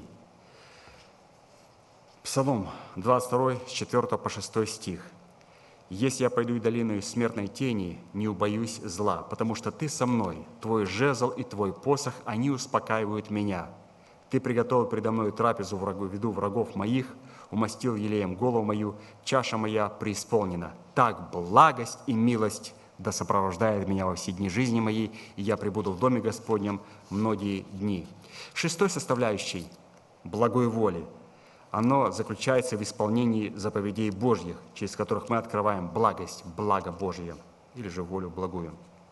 Псалом двадцать два, с четвёртого по шестой стих. «Если я пойду долиной смертной тени, не убоюсь зла, потому что Ты со мной, Твой жезл и Твой посох, они успокаивают меня. Ты приготовил предо мной трапезу врагу, виду врагов моих, умастил елеем голову мою, чаша моя преисполнена. Так благость и милость да сопровождает меня во все дни жизни моей, и я пребуду в доме Господнем многие дни». Шестой составляющей благой воли оно заключается в исполнении заповедей Божьих, через которых мы открываем благость, благо Божие, или же волю благую.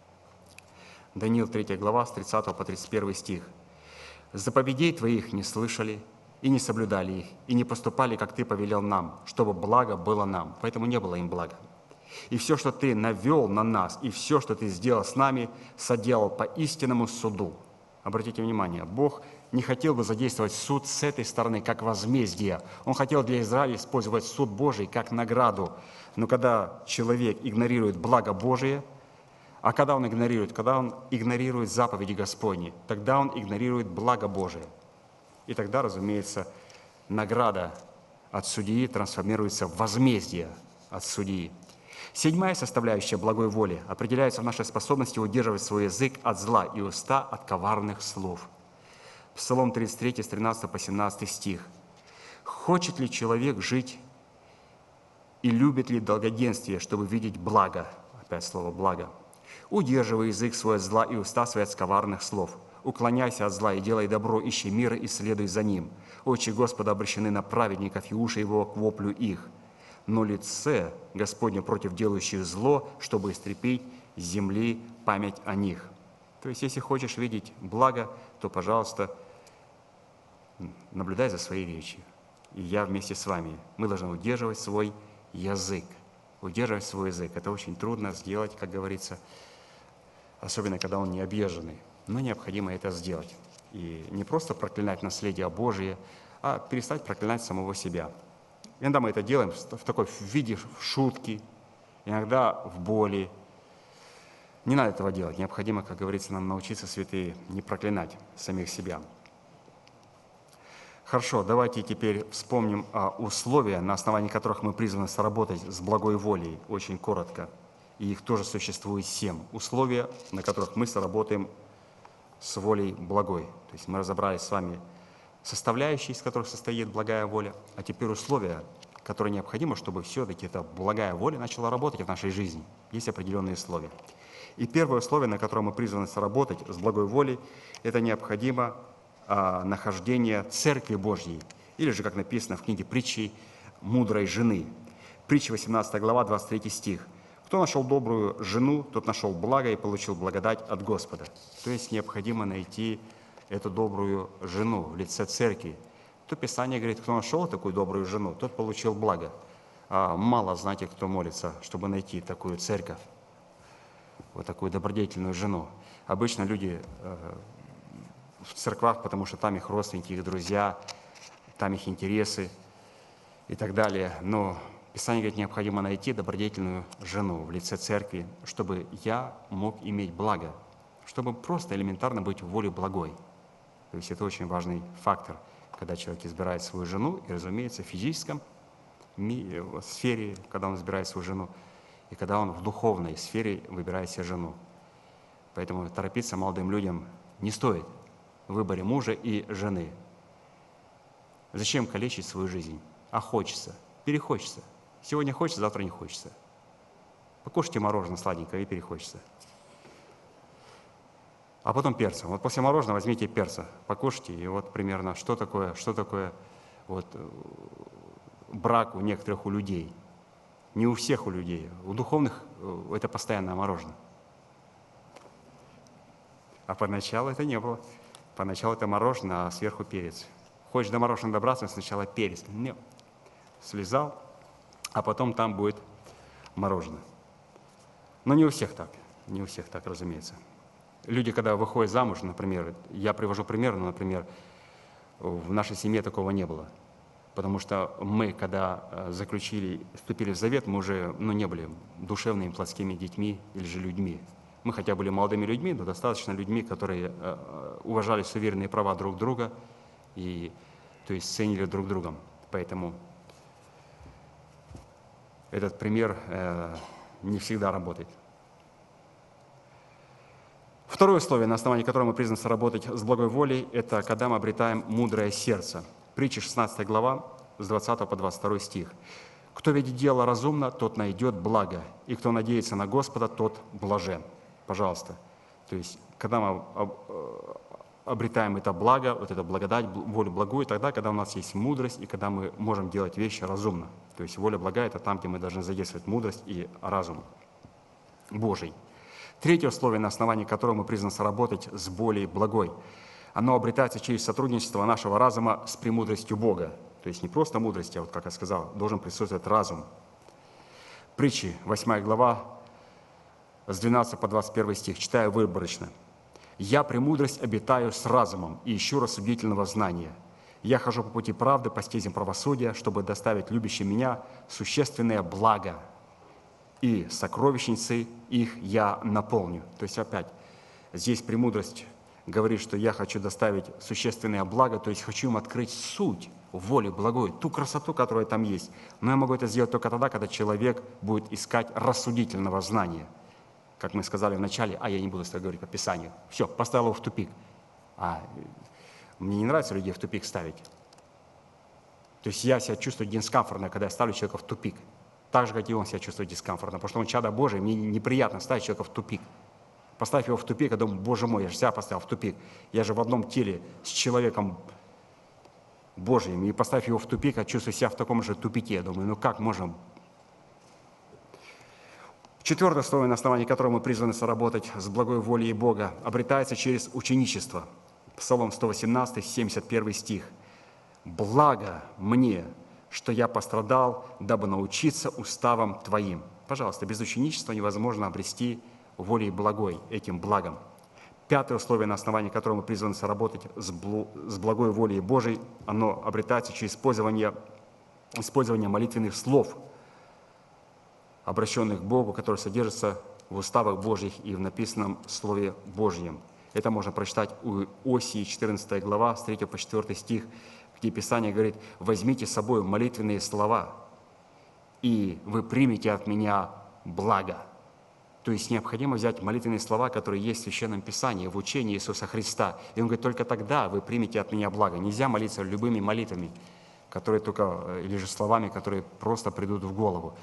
Даниил третья глава, с тридцатого по тридцать первый стих. «Заповедей Твоих не слышали и не соблюдали их, и не поступали, как Ты повелел нам, чтобы благо было нам». Поэтому не было им блага. «И все, что Ты навел на нас, и все, что Ты сделал с нами, соделал по истинному суду». Обратите внимание, Бог не хотел бы задействовать суд с этой стороны, как возмездие. Он хотел для Израиля использовать суд Божий как награду. Но когда человек игнорирует благо Божие, а когда он игнорирует? Когда он игнорирует заповеди Господни, тогда он игнорирует благо Божие. И тогда, разумеется, награда от судьи трансформируется в возмездие от судьи. Седьмая составляющая благой воли определяется в нашей способности удерживать свой язык от зла и уста от коварных слов. Псалом тридцать три, с тринадцатого по семнадцатый стих. «Хочет ли человек жить и любит ли долгоденствие, чтобы видеть благо?» Опять слово «благо». «Удерживай язык свой от зла и уста свои от коварных слов. Уклоняйся от зла и делай добро, ищи мира и следуй за ним. Очи Господа обращены на праведников, и уши его к воплю их. Но лице Господне против делающих зло, чтобы истрепить с земли память о них». То есть, если хочешь видеть благо, то, пожалуйста, наблюдай за своей речью. И я вместе с вами. Мы должны удерживать свой язык. Удерживать свой язык. Это очень трудно сделать, как говорится, особенно когда он не объезженный. Но необходимо это сделать. И не просто проклинать наследие Божие, а перестать проклинать самого себя. Иногда мы это делаем в такой в виде шутки, иногда в боли. Не надо этого делать. Необходимо, как говорится, нам научиться, святые, не проклинать самих себя. Хорошо, давайте теперь вспомним условия, на основании которых мы призваны сработать с благой волей, очень коротко. И их тоже существует семь. Условия, на которых мы сработаем с волей благой. То есть мы разобрались с вами составляющие, из которых состоит благая воля, а теперь условия, которые необходимы, чтобы все-таки эта благая воля начала работать в нашей жизни. Есть определенные условия. И первое условие, на котором мы призваны сработать с благой волей, это необходимо а, нахождение Церкви Божьей, или же, как написано в книге притчи, мудрой жены. Притча восемнадцатая глава, двадцать третий стих. «Кто нашел добрую жену, тот нашел благо и получил благодать от Господа». То есть необходимо найти эту добрую жену в лице Церкви. То Писание говорит, кто нашел такую добрую жену, тот получил благо. А мало, знаете, кто молится, чтобы найти такую церковь, вот такую добродетельную жену. Обычно люди э, в церквах, потому что там их родственники, их друзья, там их интересы и так далее. Но Писание говорит, необходимо найти добродетельную жену в лице церкви, чтобы я мог иметь благо, чтобы просто элементарно быть в воле благой. То есть это очень важный фактор, когда человек избирает свою жену, и, разумеется, в физическом в сфере, когда он избирает свою жену, и когда он в духовной сфере выбирает себе жену. Поэтому торопиться молодым людям не стоит в выборе мужа и жены. Зачем калечить свою жизнь? А хочется, перехочется. Сегодня хочется, завтра не хочется. Покушайте мороженое сладенькое и перехочется. А потом перца. Вот после мороженого возьмите перца, покушайте, и вот примерно что такое, что такое вот брак у некоторых у людей. Не у всех у людей. У духовных это постоянное мороженое. А поначалу это не было. Поначалу это мороженое, а сверху перец. Хочешь до мороженого добраться, сначала перец. Нет. Слезал, а потом там будет мороженое. Но не у всех так. Не у всех так, разумеется. Люди, когда выходят замуж, например, я привожу пример, но, например, в нашей семье такого не было. Потому что мы, когда заключили, вступили в завет, мы уже ну, не были душевными, плотскими детьми или же людьми. Мы хотя были молодыми людьми, но достаточно людьми, которые уважали суверенные права друг друга и, то есть, ценили друг друга. Поэтому этот пример э, не всегда работает. Второе условие, на основании которого мы призваны соработать с благой волей, это когда мы обретаем мудрое сердце. Притча шестнадцатая глава, с двадцатого по двадцать второй стих. «Кто видит дело разумно, тот найдет благо, и кто надеется на Господа, тот блажен». Пожалуйста. То есть, когда мы обретаем это благо, вот это благодать, волю благую, тогда, когда у нас есть мудрость, и когда мы можем делать вещи разумно. То есть, воля благая – это там, где мы должны задействовать мудрость и разум Божий. Третье условие, на основании которого мы призваны соработать с более благой. Оно обретается через сотрудничество нашего разума с премудростью Бога. То есть не просто мудрость, а вот, как я сказал, должен присутствовать разум. Притчи, восьмая глава, с двенадцатого по двадцать первый стих, читаю выборочно. «Я премудрость обитаю с разумом и ищу рассудительного знания. Я хожу по пути правды, по стезям правосудия, чтобы доставить любящим меня существенное благо, и сокровищницы их я наполню». То есть опять, здесь премудрость говорит, что я хочу доставить существенное благо, то есть хочу им открыть суть воли благой, ту красоту, которая там есть. Но я могу это сделать только тогда, когда человек будет искать рассудительного знания. Как мы сказали в начале, а я не буду с тобой говорить по Писанию. Все, поставил его в тупик. А мне не нравится людей в тупик ставить. То есть я себя чувствую дискомфортно, когда я ставлю человека в тупик. Так же, как и он себя чувствует дискомфортно, потому что он чадо Божие, мне неприятно ставить человека в тупик. Поставь его в тупик, я думаю, Боже мой, я же себя поставил в тупик. Я же в одном теле с человеком Божьим, и поставь его в тупик, я чувствую себя в таком же тупике. Я думаю, ну как можно? Четвертое условие, на основании которого мы призваны соработать с благой волей Бога, обретается через ученичество. Псалом сто восемнадцать, семьдесят первый стих. «Благо мне, что я пострадал, дабы научиться уставам Твоим». Пожалуйста, без ученичества невозможно обрести волей благой, этим благом. Пятое условие, на основании которого мы призваны соработать с благой волей Божией, оно обретается через использование, использование молитвенных слов, обращенных к Богу, которые содержатся в уставах Божьих и в написанном Слове Божьем. Это можно прочитать у Осии, четырнадцатая глава, с третьего по четвёртый стих, где Писание говорит: «Возьмите с собой молитвенные слова, и вы примете от меня благо». То есть необходимо взять молитвенные слова, которые есть в Священном Писании, в учении Иисуса Христа. И Он говорит, только тогда вы примете от меня благо. Нельзя молиться любыми молитвами, которые только, или же словами, которые просто придут в голову.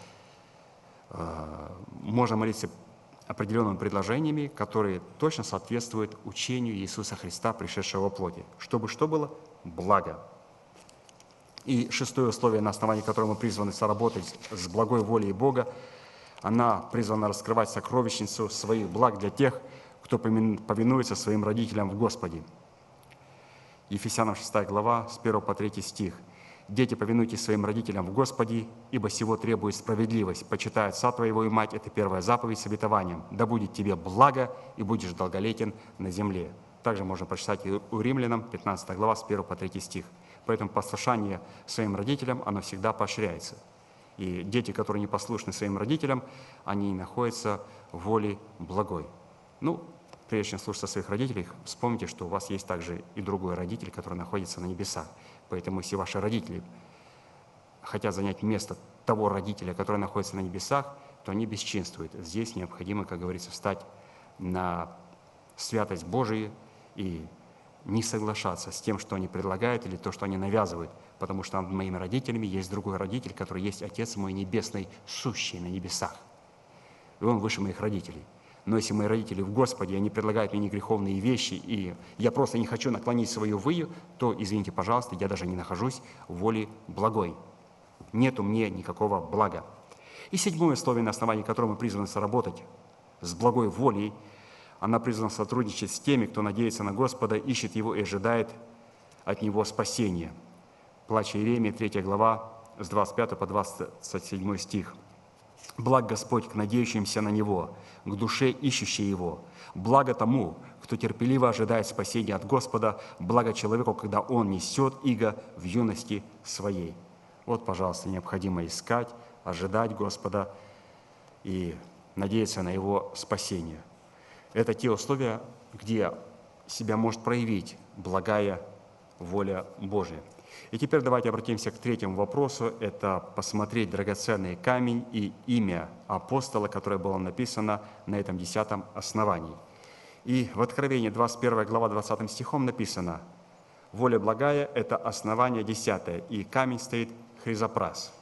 Можно молиться определенными предложениями, которые точно соответствуют учению Иисуса Христа, пришедшего во плоти. Чтобы что было? Благо. И шестое условие, на основании которого мы призваны соработать с благой волей Бога, она призвана раскрывать сокровищницу своих благ для тех, кто повинуется своим родителям в Господе. Ефесянам шестая глава, с первого по третий стих. «Дети, повинуйтесь своим родителям в Господе, ибо сего требует справедливость. Почитай отца твоего и мать» — это первая заповедь с обетованием. «Да будет тебе благо, и будешь долголетен на земле». Также можно прочитать и у Римлянам, пятнадцатая глава, с первого по третий стих. Поэтому послушание своим родителям, оно всегда поощряется. И дети, которые непослушны своим родителям, они находятся в воле благой. Ну, прежде чем слушаться своих родителей, вспомните, что у вас есть также и другой родитель, который находится на небесах. Поэтому, если ваши родители хотят занять место того родителя, который находится на небесах, то они бесчинствуют. Здесь необходимо, как говорится, встать на святость Божию и не соглашаться с тем, что они предлагают, или то, что они навязывают, потому что над моими родителями есть другой родитель, который есть Отец мой Небесный, сущий на небесах. И Он выше моих родителей. Но если мои родители в Господе, они предлагают мне негреховные вещи, и я просто не хочу наклонить свою выю, то, извините, пожалуйста, я даже не нахожусь в воле благой. Нету мне никакого блага. И седьмое условие, на основании которого мы призваны соработать с благой волей, Она призвана сотрудничать с теми, кто надеется на Господа, ищет Его и ожидает от Него спасения. Плач Иеремии, третья глава, с двадцать пятого по двадцать седьмой стих. «Благ Господь к надеющимся на Него, к душе ищущей Его. Благо тому, кто терпеливо ожидает спасения от Господа, благо человеку, когда он несет иго в юности своей». Вот, пожалуйста, необходимо искать, ожидать Господа и надеяться на Его спасение. Это те условия, где себя может проявить благая воля Божия. И теперь давайте обратимся к третьему вопросу. Это посмотреть драгоценный камень и имя апостола, которое было написано на этом десятом основании. И в Откровении двадцать первая глава двадцатым стихом написано: «Воля благая – это основание десятое, и камень стоит хризопрас».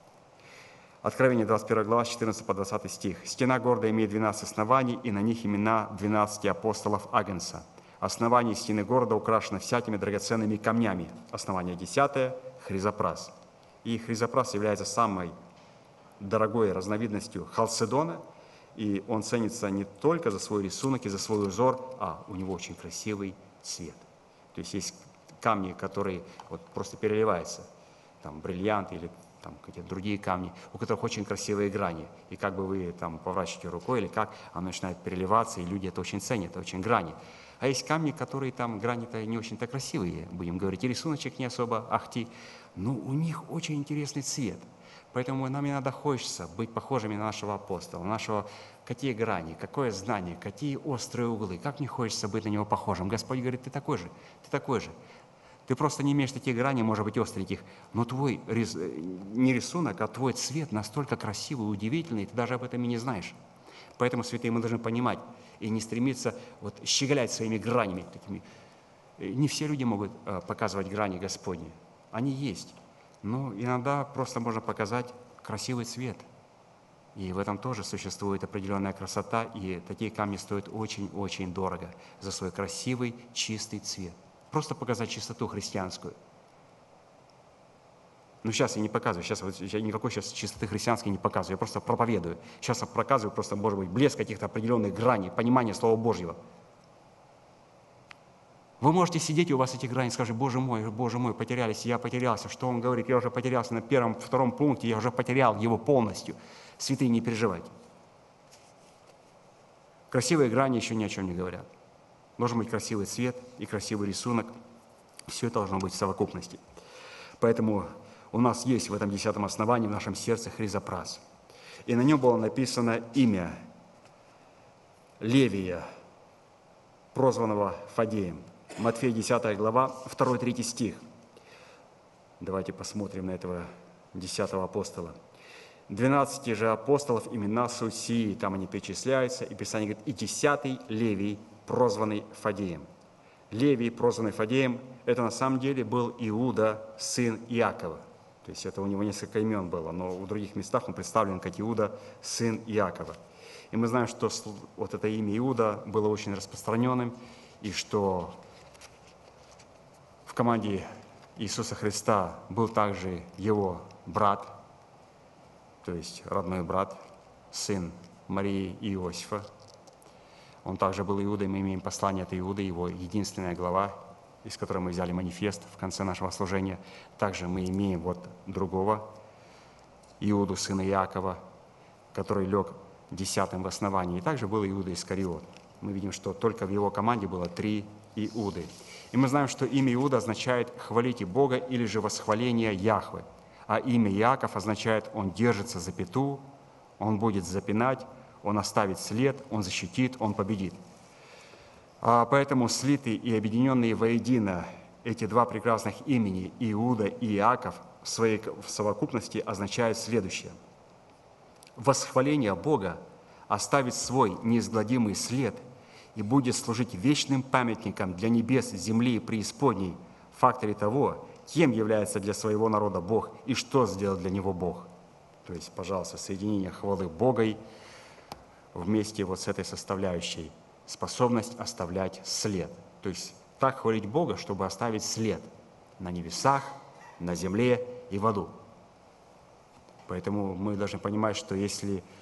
Откровение двадцать первая глава, с четырнадцатого по двадцатый стих. «Стена города имеет двенадцать оснований, и на них имена двенадцати апостолов Агнца. Основание стены города украшено всякими драгоценными камнями». Основание десятое – хризопрас. И хризопрас является самой дорогой разновидностью халцедона, и он ценится не только за свой рисунок и за свой узор, а у него очень красивый цвет. То есть есть камни, которые вот просто переливаются, там бриллианты или там какие-то другие камни, у которых очень красивые грани. И как бы вы там поворачиваете рукой или как, оно начинает переливаться, и люди это очень ценят, это очень грани. А есть камни, которые там грани-то не очень-то красивые, будем говорить, и рисуночек не особо ахти, но у них очень интересный цвет. Поэтому нам иногда хочется быть похожими на нашего апостола, нашего, какие грани, какое знание, какие острые углы, как мне хочется быть на него похожим. Господь говорит: ты такой же, ты такой же. Ты просто не имеешь таких граней, может быть, остреньких, но твой рис... не рисунок, а твой цвет настолько красивый, удивительный, ты даже об этом и не знаешь. Поэтому, святые, мы должны понимать и не стремиться вот щеголять своими гранями такими. Не все люди могут показывать грани Господни. Они есть. Но иногда просто можно показать красивый цвет. И в этом тоже существует определенная красота, и такие камни стоят очень-очень дорого за свой красивый, чистый цвет. Просто показать чистоту христианскую. Но сейчас я не показываю, сейчас вот, я никакой сейчас чистоты христианской не показываю, я просто проповедую. Сейчас я показываю просто, может быть, блеск каких-то определенных граней, понимание Слова Божьего. Вы можете сидеть, и у вас эти грани, скажете: Боже мой, Боже мой, потерялись, я потерялся. Что он говорит? Я уже потерялся на первом, втором пункте, я уже потерял его полностью. Святые, не переживайте. Красивые грани еще ни о чем не говорят. Должен быть красивый цвет и красивый рисунок. Все это должно быть в совокупности. Поэтому у нас есть в этом десятом основании в нашем сердце хризопрас. И на нем было написано имя Левия, прозванного Фадеем. Матфея десятая глава, второй-третий стих. Давайте посмотрим на этого десятого апостола. «Двенадцати же апостолов имена суть сии», там они перечисляются, и Писание говорит: «И десятый Левий, прозванный Фадеем». Левий, прозванный Фадеем, это на самом деле был Иуда, сын Иакова. То есть это у него несколько имен было, но в других местах он представлен как Иуда, сын Иакова. И мы знаем, что вот это имя Иуда было очень распространенным, и что в команде Иисуса Христа был также его брат, то есть родной брат, сын Марии и Иосифа. Он также был Иудой, мы имеем послание от Иуды, его единственная глава, из которой мы взяли манифест в конце нашего служения. Также мы имеем вот другого Иуду, сына Иакова, который лег десятым в основании. И также был Иуда Искариот. Мы видим, что только в его команде было три Иуды. И мы знаем, что имя Иуда означает «хвалите Бога» или же «восхваление Яхвы». А имя Иаков означает «он держится за пяту», «он будет запинать», «он оставит след», «он защитит», «он победит». А поэтому слитые и объединенные воедино эти два прекрасных имени Иуда и Иаков в своей в совокупности означают следующее. Восхваление Бога оставит свой неизгладимый след и будет служить вечным памятником для небес, земли и преисподней в факторе того, кем является для своего народа Бог и что сделал для него Бог. То есть, пожалуйста, соединение хвалы Бога вместе вот с этой составляющей, способность оставлять след. То есть так хвалить Бога, чтобы оставить след на небесах, на земле и в аду. Поэтому мы должны понимать, что если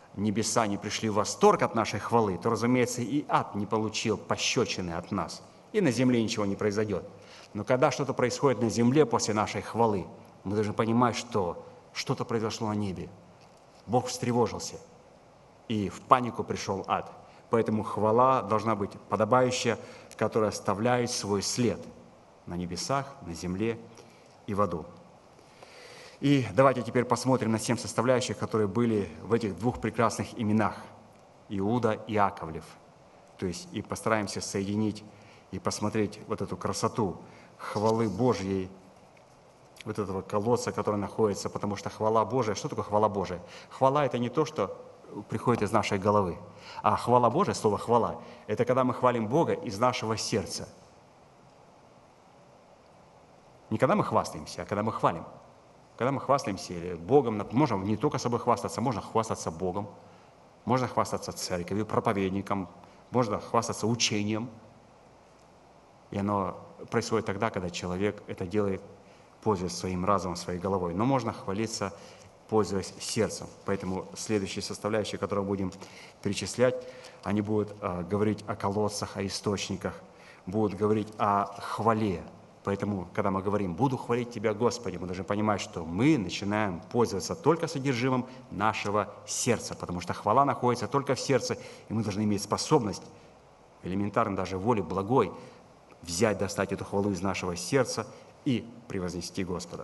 небеса не пришли в восторг от нашей хвалы, то, разумеется, и ад не получил пощечины от нас. И на земле ничего не произойдет. Но когда что-то происходит на земле после нашей хвалы, мы должны понимать, что что-то произошло на небе. Бог встревожился, и в панику пришел ад. Поэтому хвала должна быть подобающая, которая оставляет свой след на небесах, на земле и в аду. И давайте теперь посмотрим на семь составляющих, которые были в этих двух прекрасных именах – Иуда и Яковлев. То есть и постараемся соединить и посмотреть вот эту красоту хвалы Божьей, вот этого колодца, который находится, потому что хвала Божия, что такое хвала Божия? Хвала – это не то, что приходит из нашей головы, а хвала Божия, слово «хвала» – это когда мы хвалим Бога из нашего сердца. Не когда мы хвастаемся, а когда мы хвалим. Когда мы хвастаемся или Богом, можем не только собой хвастаться, можно хвастаться Богом, можно хвастаться церковью, проповедником, можно хвастаться учением. И оно происходит тогда, когда человек это делает, пользуясь своим разумом, своей головой. Но можно хвалиться, пользуясь сердцем. Поэтому следующие составляющие, которые будем перечислять, они будут э, говорить о колодцах, о источниках, будут говорить о хвале. Поэтому, когда мы говорим «буду хвалить Тебя, Господи», мы должны понимать, что мы начинаем пользоваться только содержимым нашего сердца, потому что хвала находится только в сердце, и мы должны иметь способность, элементарно даже воли благой, взять, достать эту хвалу из нашего сердца и превознести Господа.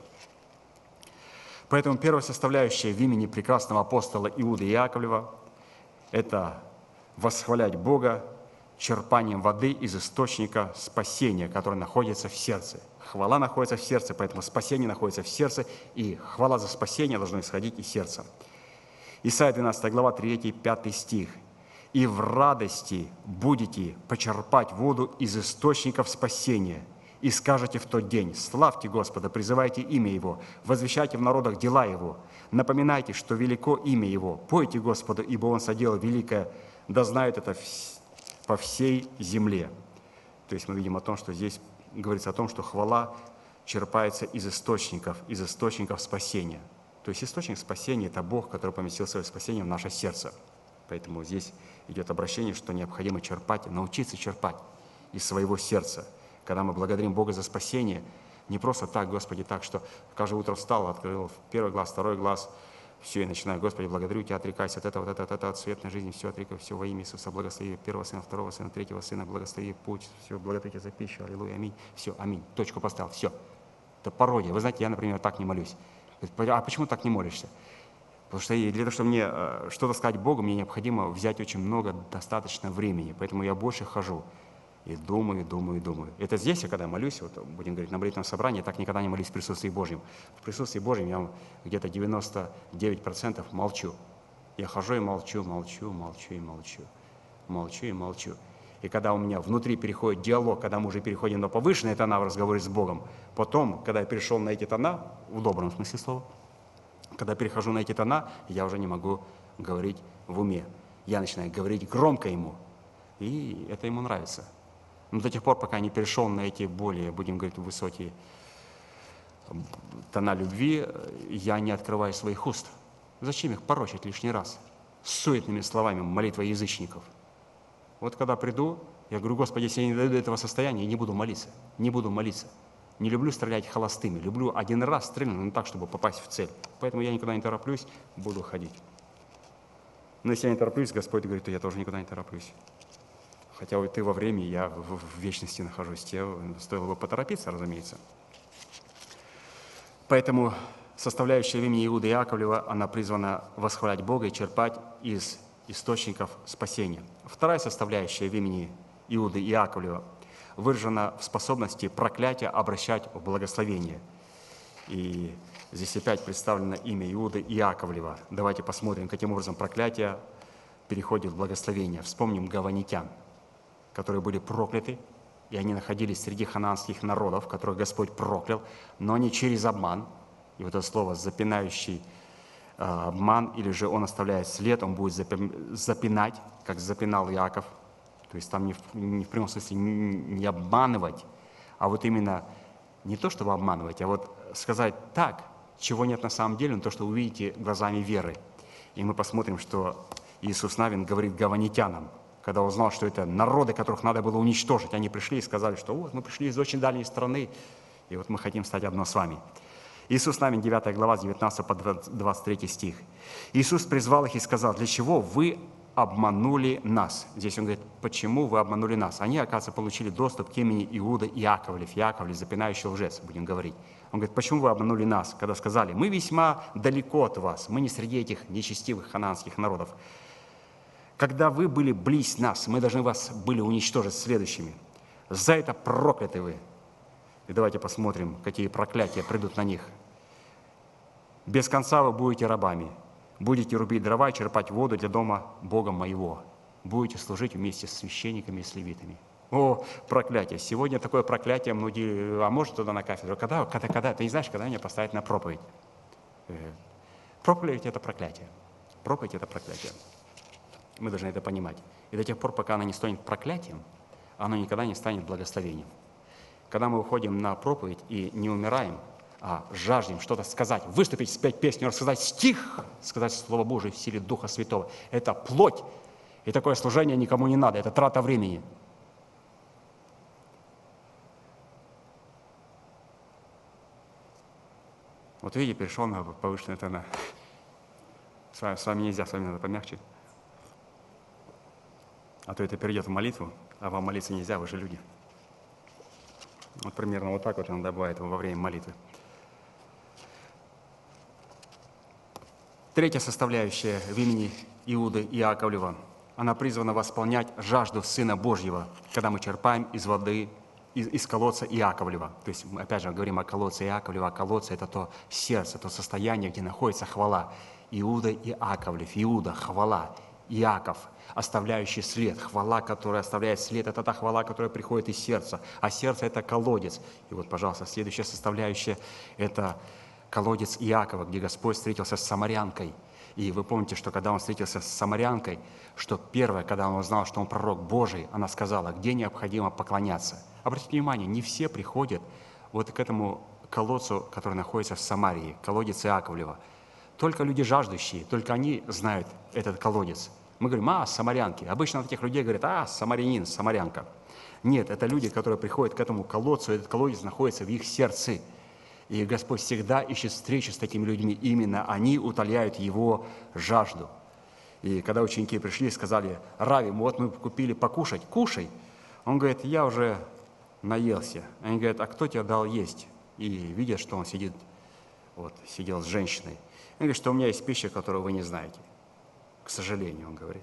Поэтому первая составляющая в имени прекрасного апостола Иуды Яковлева – это восхвалять Бога черпанием воды из источника спасения, который находится в сердце. Хвала находится в сердце, поэтому спасение находится в сердце, и хвала за спасение должна исходить из сердца. Исайя двенадцатая глава, третий-пятый стих. «И в радости будете почерпать воду из источников спасения, и скажете в тот день: славьте Господа, призывайте имя Его, возвещайте в народах дела Его, напоминайте, что велико имя Его, пойте Господу, ибо Он соделал великое, да знают это по всей земле». То есть мы видим о том, что здесь говорится о том, что хвала черпается из источников, из источников спасения. То есть источник спасения – это Бог, который поместил свое спасение в наше сердце. Поэтому здесь идет обращение, что необходимо черпать, научиться черпать из своего сердца. Когда мы благодарим Бога за спасение, не просто так, Господи, так, что каждое утро встал, открыл первый глаз, второй глаз, все, и начинаю: Господи, благодарю Тебя, отрекайся от этого, от этого, от этого, от светной жизни, все отрекаю, все во имя Иисуса, благослови первого сына, второго сына, третьего сына, благослови путь, все, благодарю Тебя за пищу, аллилуйя, аминь, все, аминь, точку поставил, все. Это пародия. Вы знаете, я, например, так не молюсь. А почему так не молишься? Потому что для того, чтобы мне что-то сказать Богу, мне необходимо взять очень много, достаточно времени, поэтому я больше хожу. И думаю, думаю, думаю. Это здесь, я когда молюсь, вот будем говорить, на молитвенном собрании, я так никогда не молюсь в присутствии Божьем. В присутствии Божьем я где-то девяносто девять процентов молчу. Я хожу и молчу, молчу, молчу и молчу. Молчу и молчу. И когда у меня внутри переходит диалог, когда мы уже переходим на повышенные тона в разговоре с Богом, потом, когда я перешел на эти тона, в добром смысле слова, когда я перехожу на эти тона, я уже не могу говорить в уме. Я начинаю говорить громко Ему, и это Ему нравится. Но до тех пор, пока не перешел на эти более, будем говорить, высокие тона любви, я не открываю своих уст. Зачем их порочить лишний раз суетными словами молитва язычников? Вот когда приду, я говорю: Господи, если я не дойду до этого состояния, я не буду молиться, не буду молиться. Не люблю стрелять холостыми, люблю один раз стрельнуть, но так, чтобы попасть в цель. Поэтому я никуда не тороплюсь, буду ходить. Но если я не тороплюсь, Господь говорит, то я тоже никуда не тороплюсь. Хотя вот ты во времени, я в, в вечности нахожусь. Тебе стоило бы поторопиться, разумеется. Поэтому составляющая в имени Иуды Яковлева, она призвана восхвалять Бога и черпать из источников спасения. Вторая составляющая в имени Иуды Яковлева выражена в способности проклятия обращать в благословение. И здесь опять представлено имя Иуды Яковлева. Давайте посмотрим, каким образом проклятие переходит в благословение. Вспомним гаванитян, которые были прокляты, и они находились среди ханаанских народов, которых Господь проклял, но не через обман. И вот это слово «запинающий э, обман», или же он оставляет след, он будет запинать, как запинал Иаков. То есть там не в, не в прямом смысле не, не обманывать, а вот именно не то, чтобы обманывать, а вот сказать так, чего нет на самом деле, но то, что вы видите глазами веры. И мы посмотрим, что Иисус Навин говорит гаванитянам, когда узнал, что это народы, которых надо было уничтожить. Они пришли и сказали, что вот мы пришли из очень дальней страны, и вот мы хотим стать одно с вами. Иисус Навин, девятая глава, с девятнадцатого по двадцать третий стих. Иисус призвал их и сказал: для чего вы обманули нас? Здесь он говорит, почему вы обманули нас? Они, оказывается, получили доступ к имени Иуда Иаковлев. Яковлев, запинающий лжец, будем говорить. Он говорит, почему вы обманули нас, когда сказали, мы весьма далеко от вас, мы не среди этих нечестивых ханаанских народов. Когда вы были близ нас, мы должны вас были уничтожить следующими. За это прокляты вы. И давайте посмотрим, какие проклятия придут на них. Без конца вы будете рабами. Будете рубить дрова и черпать воду для дома Бога моего. Будете служить вместе с священниками и с левитами. О, проклятие! Сегодня такое проклятие многие... А может туда на кафедру? Когда, когда, когда? Ты не знаешь, когда меня поставить на проповедь? Проповедь – это проклятие. Проповедь – это проклятие. Мы должны это понимать. И до тех пор, пока оно не станет проклятием, оно никогда не станет благословением. Когда мы уходим на проповедь и не умираем, а жаждем что-то сказать, выступить, спеть песню, рассказать стих, сказать Слово Божие в силе Духа Святого, это плоть. И такое служение никому не надо, это трата времени. Вот видите, перешел на повышенный тон. С вами, с вами нельзя, с вами надо помягче. А то это перейдет в молитву, а вам молиться нельзя, вы же люди. Вот примерно вот так вот иногда бывает во время молитвы. Третья составляющая в имени Иуды Иаковлева. Она призвана восполнять жажду Сына Божьего, когда мы черпаем из воды, из, из колодца Иаковлева. То есть, мы опять же говорим о колодце Иаковлева. А колодце – это то сердце, то состояние, где находится хвала. Иуда Иаковлев, Иуда – хвала. Иаков, оставляющий след. Хвала, которая оставляет след, это та хвала, которая приходит из сердца. А сердце – это колодец. И вот, пожалуйста, следующая составляющая – это колодец Иакова, где Господь встретился с самарянкой. И вы помните, что когда он встретился с самарянкой, что первое, когда он узнал, что он пророк Божий, она сказала, где необходимо поклоняться. Обратите внимание, не все приходят вот к этому колодцу, который находится в Самарии, колодец Иаковлева. Только люди жаждущие, только они знают этот колодец. Мы говорим, а, самарянки. Обычно таких людей говорят, а, самарянин, самарянка. Нет, это люди, которые приходят к этому колодцу, этот колодец находится в их сердце. И Господь всегда ищет встречи с такими людьми. Именно они утоляют его жажду. И когда ученики пришли и сказали, Рави, вот мы купили покушать, кушай. Он говорит, я уже наелся. Они говорят, а кто тебе дал есть? И видят, что он сидит, вот, сидел с женщиной. Он говорит, что у меня есть пища, которую вы не знаете. К сожалению, он говорит.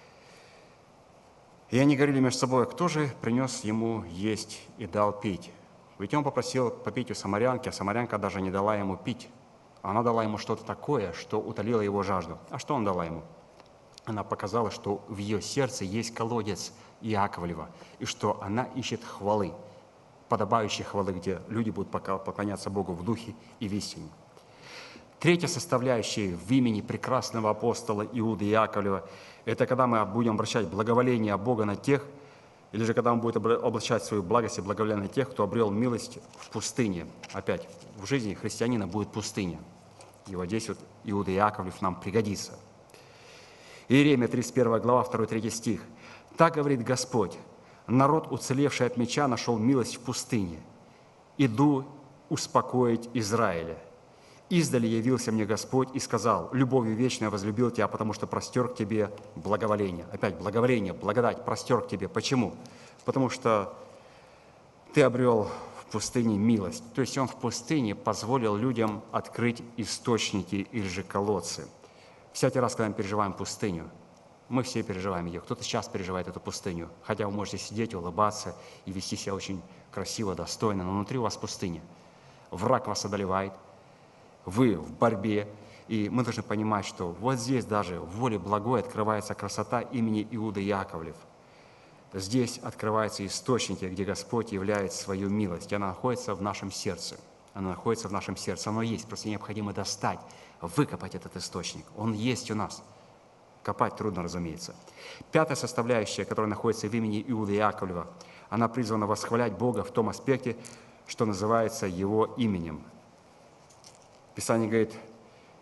И они говорили между собой, кто же принес ему есть и дал пить? Ведь он попросил попить у самарянки, а самарянка даже не дала ему пить. Она дала ему что-то такое, что утолило его жажду. А что он дала ему? Она показала, что в ее сердце есть колодец Иаковлева, и что она ищет хвалы, подобающей хвалы, где люди будут поклоняться Богу в духе и в истине. Третья составляющая в имени прекрасного апостола Иуды Иаковлева – это когда мы будем обращать благоволение Бога на тех, или же когда он будет облачать свою благость и благоволение на тех, кто обрел милость в пустыне. Опять, в жизни христианина будет пустыня. И вот здесь вот Иуда Иаковлев нам пригодится. Иеремия, тридцать первая глава, второй-третий стих. «Так говорит Господь, народ, уцелевший от меча, нашел милость в пустыне. Иду успокоить Израиля. Издали явился мне Господь и сказал, любовью вечной возлюбил тебя, потому что простер к тебе благоволение». Опять благоволение, благодать простер к тебе. Почему? Потому что ты обрел в пустыне милость. То есть он в пустыне позволил людям открыть источники или же колодцы. Всякий раз, когда мы переживаем пустыню, мы все переживаем ее. Кто-то сейчас переживает эту пустыню, хотя вы можете сидеть, улыбаться и вести себя очень красиво, достойно, но внутри у вас пустыня. Враг вас одолевает, вы в борьбе, и мы должны понимать, что вот здесь даже в воле благой открывается красота имени Иуда Иаковлев. Здесь открываются источники, где Господь являет свою милость, и она находится в нашем сердце. Она находится в нашем сердце, оно есть, просто необходимо достать, выкопать этот источник. Он есть у нас. Копать трудно, разумеется. Пятая составляющая, которая находится в имени Иуды Иаковлева, она призвана восхвалять Бога в том аспекте, что называется Его именем. Писание говорит,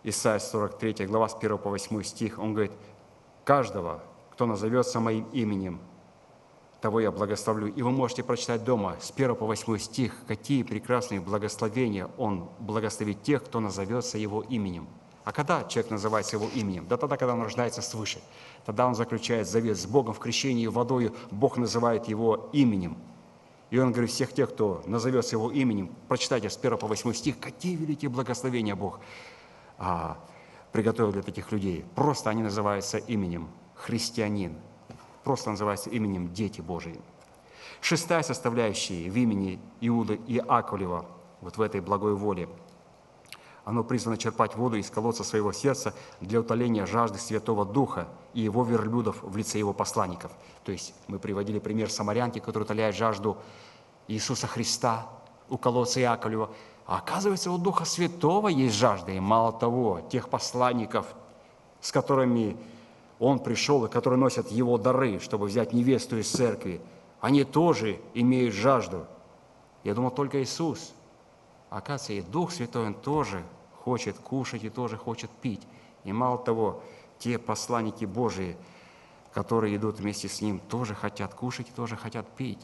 Исайя сорок третья глава, с первого по восьмой стих, он говорит: «Каждого, кто назовется моим именем, того я благословлю». И вы можете прочитать дома с первого по восьмой стих, какие прекрасные благословения он благословит тех, кто назовется его именем. А когда человек называется его именем? Да тогда, когда он рождается свыше. Тогда он заключает завет с Богом в крещении водою, Бог называет его именем. И он говорит: всех тех, кто назовется его именем, прочитайте с первого по восьмой стих, какие великие благословения Бог а, приготовил для таких людей. Просто они называются именем христианин. Просто называются именем дети Божии. Шестая составляющая в имени Иуды Иаковлева, вот в этой благой воле, оно призвано черпать воду из колодца своего сердца для утоления жажды Святого Духа и его верблюдов в лице его посланников. То есть мы приводили пример самарянки, которая утоляет жажду Иисуса Христа у колодца Иаковлева. А оказывается, у Духа Святого есть жажда. И мало того, тех посланников, с которыми он пришел и которые носят его дары, чтобы взять невесту из церкви, они тоже имеют жажду. Я думал, только Иисус. А оказывается, и Дух Святой, Он тоже хочет кушать и тоже хочет пить. И мало того, те посланники Божии, которые идут вместе с Ним, тоже хотят кушать и тоже хотят пить.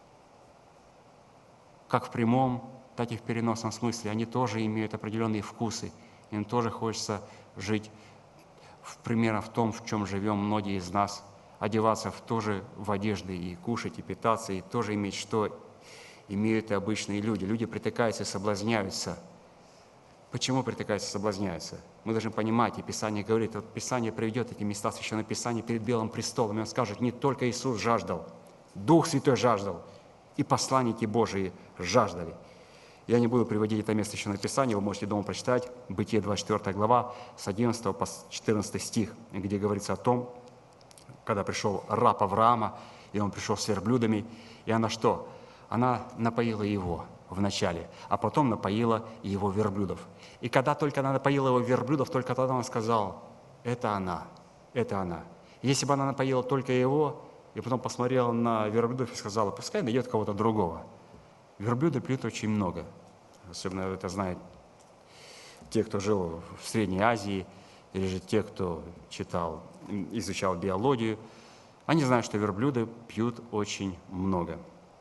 Как в прямом, так и в переносном смысле. Они тоже имеют определенные вкусы. Им тоже хочется жить в, примерно в том, в чем живем многие из нас, одеваться в тоже в одежды и кушать, и питаться, и тоже иметь, что имеют и обычные люди. Люди притыкаются и соблазняются. Почему притыкаются и соблазняются? Мы должны понимать, и Писание говорит, вот Писание приведет эти места Священного Писания перед Белым престолом, и он скажет: не только Иисус жаждал, Дух Святой жаждал, и посланники Божии жаждали. Я не буду приводить это место Священного Писания, вы можете дома прочитать, Бытие двадцать четвёртая глава, с одиннадцатого по четырнадцатый стих, где говорится о том, когда пришел раб Авраама, и он пришел с верблюдами, и она что? Она напоила его вначале, а потом напоила и его верблюдов. И когда только она напоила его верблюдов, только тогда он сказал: это она, это она. Если бы она напоила только его, и потом посмотрела на верблюдов и сказала: пускай найдет кого-то другого. Верблюды пьют очень много. Особенно это знают те, кто жил в Средней Азии, или же те, кто читал, изучал биологию. Они знают, что верблюды пьют очень много.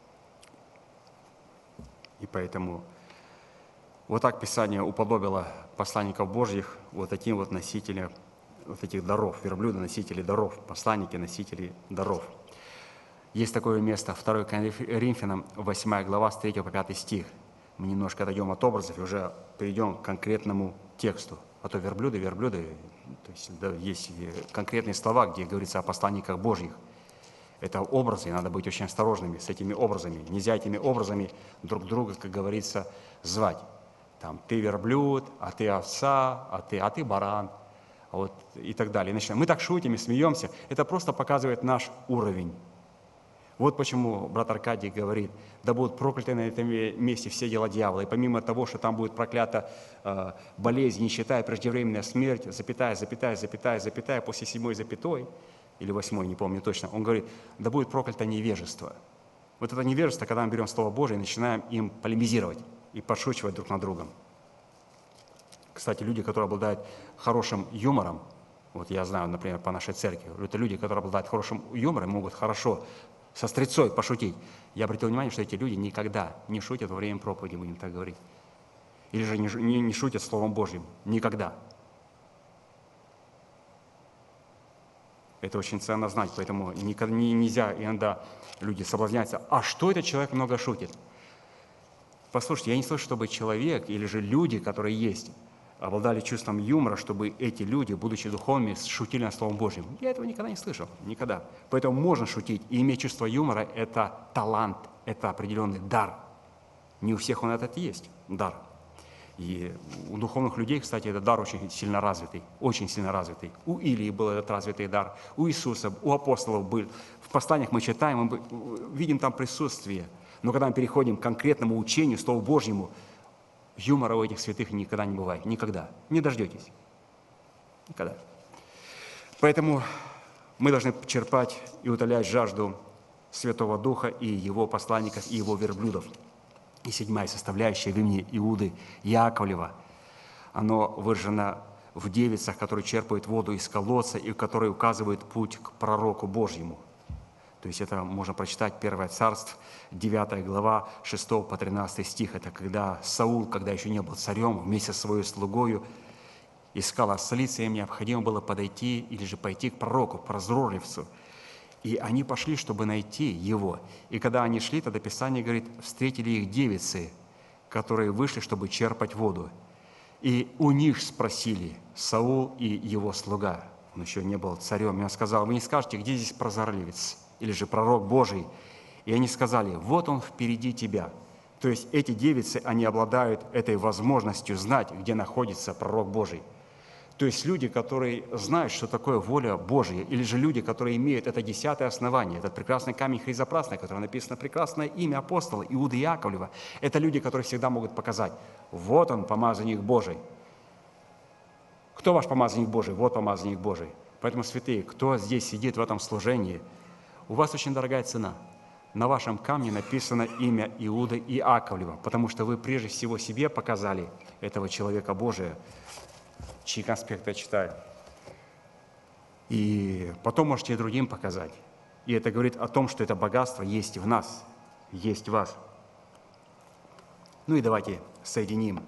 И поэтому вот так Писание уподобило посланников Божьих вот таким вот носителям вот этих даров. Верблюды — носители даров, посланники — носители даров. Есть такое место, второе Коринфянам, восьмая глава, с третьего по пятый стих. Мы немножко отойдем от образов и уже перейдем к конкретному тексту. А то верблюды, верблюды, то есть, да, есть конкретные слова, где говорится о посланниках Божьих. Это образы, и надо быть очень осторожными с этими образами. Нельзя этими образами друг друга, как говорится, звать. Там, ты верблюд, а ты овца, а ты, а ты баран, а вот, и так далее. И мы так шутим и смеемся. Это просто показывает наш уровень. Вот почему брат Аркадий говорит: да будут прокляты на этом месте все дела дьявола. И помимо того, что там будет проклята э, болезнь, нищета и преждевременная смерть, запятая, запятая, запятая, запятая, после седьмой запятой, или восьмой, не помню точно, он говорит: да будет проклято невежество. Вот это невежество, когда мы берем Слово Божие и начинаем им полемизировать и подшучивать друг над другом. Кстати, люди, которые обладают хорошим юмором, вот я знаю, например, по нашей церкви, это люди, которые обладают хорошим юмором, могут хорошо со стрельцой пошутить. Я обратил внимание, что эти люди никогда не шутят во время проповеди, будем так говорить. Или же не, не, не шутят Словом Божьим. Никогда. Это очень ценно знать, поэтому никогда, не, нельзя, иногда люди соблазняются: а что этот человек много шутит? Послушайте, я не слышу, чтобы человек или же люди, которые есть, обладали чувством юмора, чтобы эти люди, будучи духовными, шутили над Словом Божьим. Я этого никогда не слышал, никогда. Поэтому можно шутить, и иметь чувство юмора – это талант, это определенный дар. Не у всех он этот есть, дар. И у духовных людей, кстати, этот дар очень сильно развитый, очень сильно развитый. У Илии был этот развитый дар, у Иисуса, у апостолов был. В посланиях мы читаем, мы видим там присутствие. Но когда мы переходим к конкретному учению, Слову Божьему, юмора у этих святых никогда не бывает. Никогда. Не дождетесь. Никогда. Поэтому мы должны черпать и утолять жажду Святого Духа и Его посланников, и Его верблюдов. И седьмая составляющая в имени Иуды Яковлева, оно выражено в девицах, которые черпают воду из колодца и которые указывают путь к пророку Божьему. То есть это можно прочитать Первое Царств, девятая глава, шестого по тринадцатый стих. Это когда Саул, когда еще не был царем, вместе со своей слугою искал ослицы, им необходимо было подойти или же пойти к пророку, прозорливцу. И они пошли, чтобы найти его. И когда они шли, тогда Писание говорит, встретили их девицы, которые вышли, чтобы черпать воду. И у них спросили Саул и его слуга, он еще не был царем, и он сказал, вы не скажете, где здесь прозорливец или же пророк Божий? И они сказали, вот он впереди тебя. То есть эти девицы, они обладают этой возможностью знать, где находится пророк Божий. То есть люди, которые знают, что такое воля Божья, или же люди, которые имеют это десятое основание, этот прекрасный камень хризопрасный, который написано прекрасное имя апостола Иуды Яковлева, это люди, которые всегда могут показать, вот он, помазанник Божий. Кто ваш помазанник Божий? Вот помазанник Божий. Поэтому, святые, кто здесь сидит в этом служении, у вас очень дорогая цена. На вашем камне написано имя Иуды Иаковлева, потому что вы прежде всего себе показали этого человека Божия, чьи конспекты я читаю. И потом можете и другим показать. И это говорит о том, что это богатство есть в нас, есть в вас. Ну и давайте соединим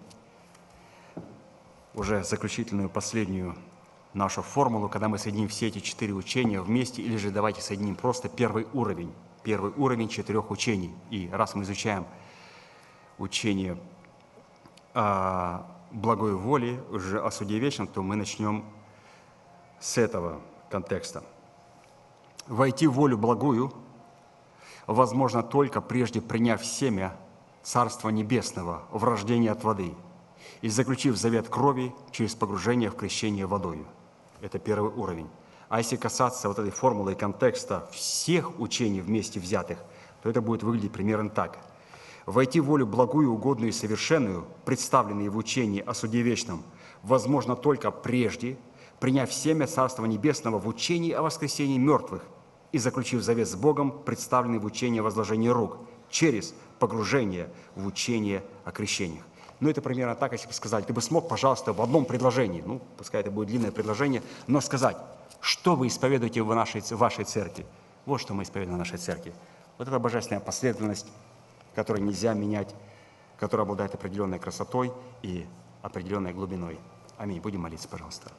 уже заключительную, последнюю нашу формулу, когда мы соединим все эти четыре учения вместе, или же давайте соединим просто первый уровень, первый уровень четырех учений. И раз мы изучаем учение о благой воли, уже о суде вечном, то мы начнем с этого контекста. Войти в волю благую возможно только прежде приняв семя Царства Небесного в рождении от воды и заключив завет крови через погружение в крещение водою. Это первый уровень. А если касаться вот этой формулы и контекста всех учений вместе взятых, то это будет выглядеть примерно так. Войти в волю благую, угодную и совершенную, представленную в учении о суде вечном, возможно только прежде, приняв семя Царства Небесного в учении о воскресении мертвых и заключив завет с Богом, представленный в учении о возложении рук, через погружение в учение о крещениях. Ну, это примерно так, если бы сказать, ты бы смог, пожалуйста, в одном предложении, ну, пускай это будет длинное предложение, но сказать, что вы исповедуете в нашей, в вашей церкви. Вот что мы исповедуем в нашей церкви. Вот это божественная последовательность, которую нельзя менять, которая обладает определенной красотой и определенной глубиной. Аминь. Будем молиться, пожалуйста.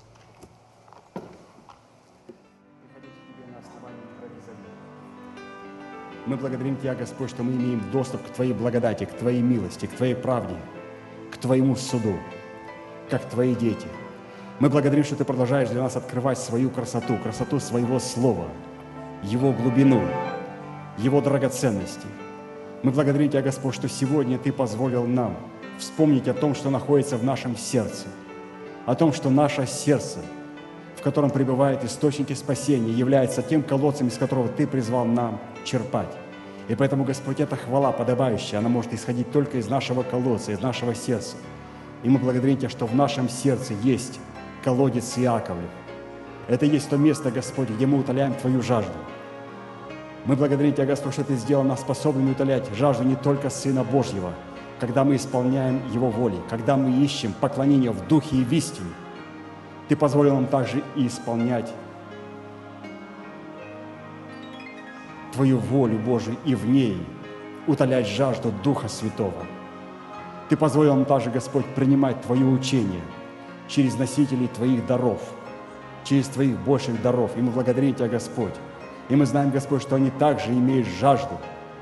Мы благодарим Тебя, Господь, что мы имеем доступ к Твоей благодати, к Твоей милости, к Твоей правде, к Твоему суду, как Твои дети. Мы благодарим, что Ты продолжаешь для нас открывать свою красоту, красоту Своего Слова, Его глубину, Его драгоценности. Мы благодарим Тебя, Господь, что сегодня Ты позволил нам вспомнить о том, что находится в нашем сердце, о том, что наше сердце, в котором пребывают источники спасения, является тем колодцем, из которого Ты призвал нам черпать. И поэтому, Господь, эта хвала подобающая, она может исходить только из нашего колодца, из нашего сердца. И мы благодарим Тебя, что в нашем сердце есть колодец Иаковлев. Это есть то место, Господь, где мы утоляем Твою жажду. Мы благодарим Тебя, Господь, что Ты сделал нас способными утолять жажду не только Сына Божьего, когда мы исполняем Его воли, когда мы ищем поклонение в духе и в истине. Ты позволил нам также и исполнять Твою волю Божию и в ней утолять жажду Духа Святого. Ты позволил нам также, Господь, принимать Твое учение через носителей Твоих даров, через Твоих больших даров. И мы благодарим Тебя, Господь. И мы знаем, Господь, что они также имеют жажду.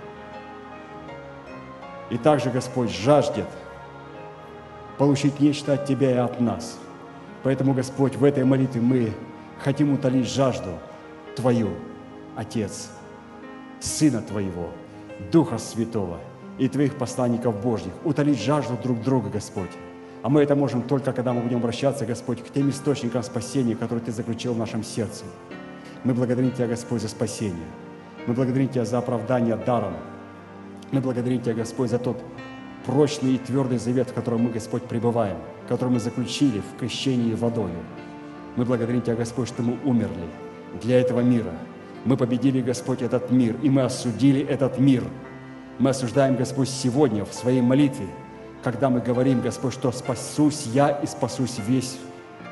И также, Господь, жаждет получить нечто от Тебя и от нас. Поэтому, Господь, в этой молитве мы хотим утолить жажду Твою, Отец, Сына Твоего, Духа Святого и Твоих посланников Божьих, утолить жажду друг друга, Господь. А мы это можем только, когда мы будем обращаться, Господь, к тем источникам спасения, которые Ты заключил в нашем сердце. Мы благодарим Тебя, Господь, за спасение. Мы благодарим Тебя за оправдание даром. Мы благодарим Тебя, Господь, за тот прочный и твердый завет, в котором мы, Господь, пребываем, который мы заключили в крещении водою. Мы благодарим Тебя, Господь, что мы умерли для этого мира. Мы победили, Господь, этот мир, и мы осудили этот мир. Мы осуждаем, Господь, сегодня в своей молитве, когда мы говорим, Господь, что спасусь я и спасусь весь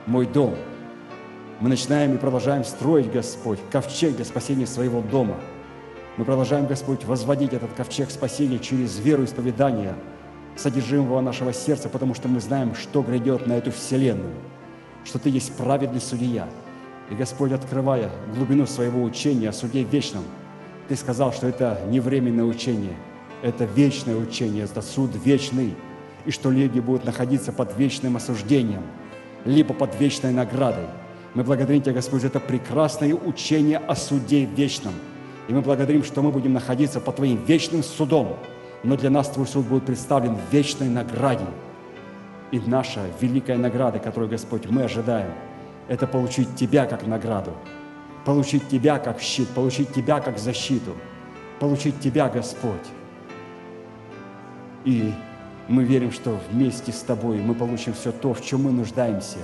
мой дом. Мы начинаем и продолжаем строить, Господь, ковчег для спасения своего дома. Мы продолжаем, Господь, возводить этот ковчег спасения через веру и исповедание содержимого нашего сердца, потому что мы знаем, что грядет на эту вселенную, что Ты есть праведный судья. И, Господь, открывая глубину своего учения о суде вечном, Ты сказал, что это не временное учение, это вечное учение, это суд вечный, и что люди будут находиться под вечным осуждением, либо под вечной наградой. Мы благодарим Тебя, Господь, за это прекрасное учение о суде вечном. И мы благодарим, что мы будем находиться под Твоим вечным судом, но для нас Твой суд будет представлен в вечной награде. И наша великая награда, которую, Господь, мы ожидаем, это получить Тебя как награду, получить Тебя как щит, получить Тебя как защиту, получить Тебя, Господь. И мы верим, что вместе с Тобой мы получим все то, в чем мы нуждаемся.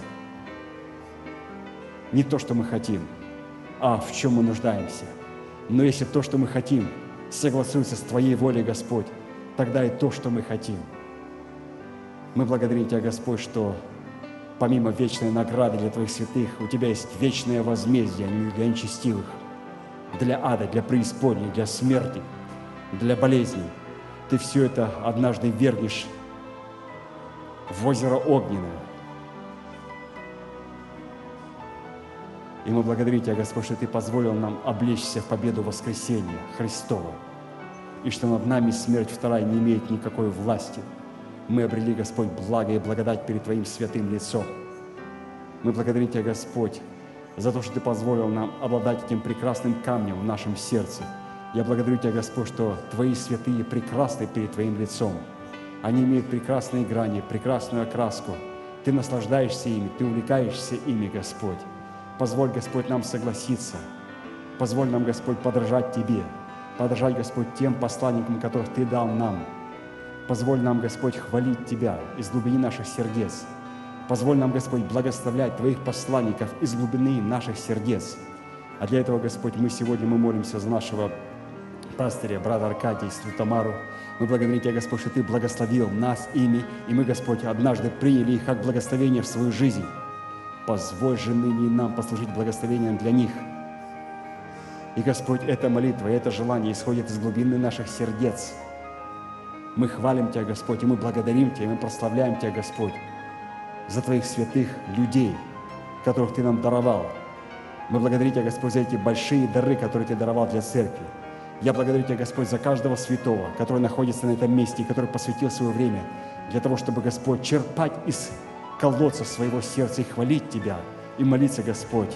Не то, что мы хотим, а в чем мы нуждаемся. Но если то, что мы хотим, согласуется с Твоей волей, Господь, тогда и то, что мы хотим. Мы благодарим Тебя, Господь, что помимо вечной награды для Твоих святых, у Тебя есть вечное возмездие для нечестивых, для ада, для преисподней, для смерти, для болезней. Ты все это однажды вернешь в озеро огненное. И мы благодарим Тебя, Господь, что Ты позволил нам облечься в победу воскресения Христова, и что над нами смерть вторая не имеет никакой власти. Мы обрели, Господь, благо и благодать перед Твоим святым лицом. Мы благодарим Тебя, Господь, за то, что Ты позволил нам обладать этим прекрасным камнем в нашем сердце. Я благодарю Тебя, Господь, что Твои святые прекрасны перед Твоим лицом. Они имеют прекрасные грани, прекрасную окраску. Ты наслаждаешься ими, Ты увлекаешься ими, Господь. Позволь, Господь, нам согласиться. Позволь нам, Господь, подражать Тебе. Подражать, Господь, тем посланникам, которых Ты дал нам. Позволь нам, Господь, хвалить Тебя из глубины наших сердец. Позволь нам, Господь, благословлять Твоих посланников из глубины наших сердец. А для этого, Господь, мы сегодня мы молимся за нашего пастыря, брата Аркадия и сестру Тамару. Мы благодарим Тебя, Господь, что Ты благословил нас ими, и мы, Господь, однажды приняли их как благословение в свою жизнь. Позволь же ныне нам послужить благословением для них. И, Господь, эта молитва, это желание исходит из глубины наших сердец. Мы хвалим Тебя, Господь, и мы благодарим Тебя, и мы прославляем Тебя, Господь, за Твоих святых людей, которых Ты нам даровал. Мы благодарим Тебя, Господь, за эти большие дары, которые Ты даровал для церкви. Я благодарю Тебя, Господь, за каждого святого, который находится на этом месте и который посвятил свое время для того, чтобы, Господь, черпать из колодца своего сердца и хвалить Тебя, и молиться, Господь,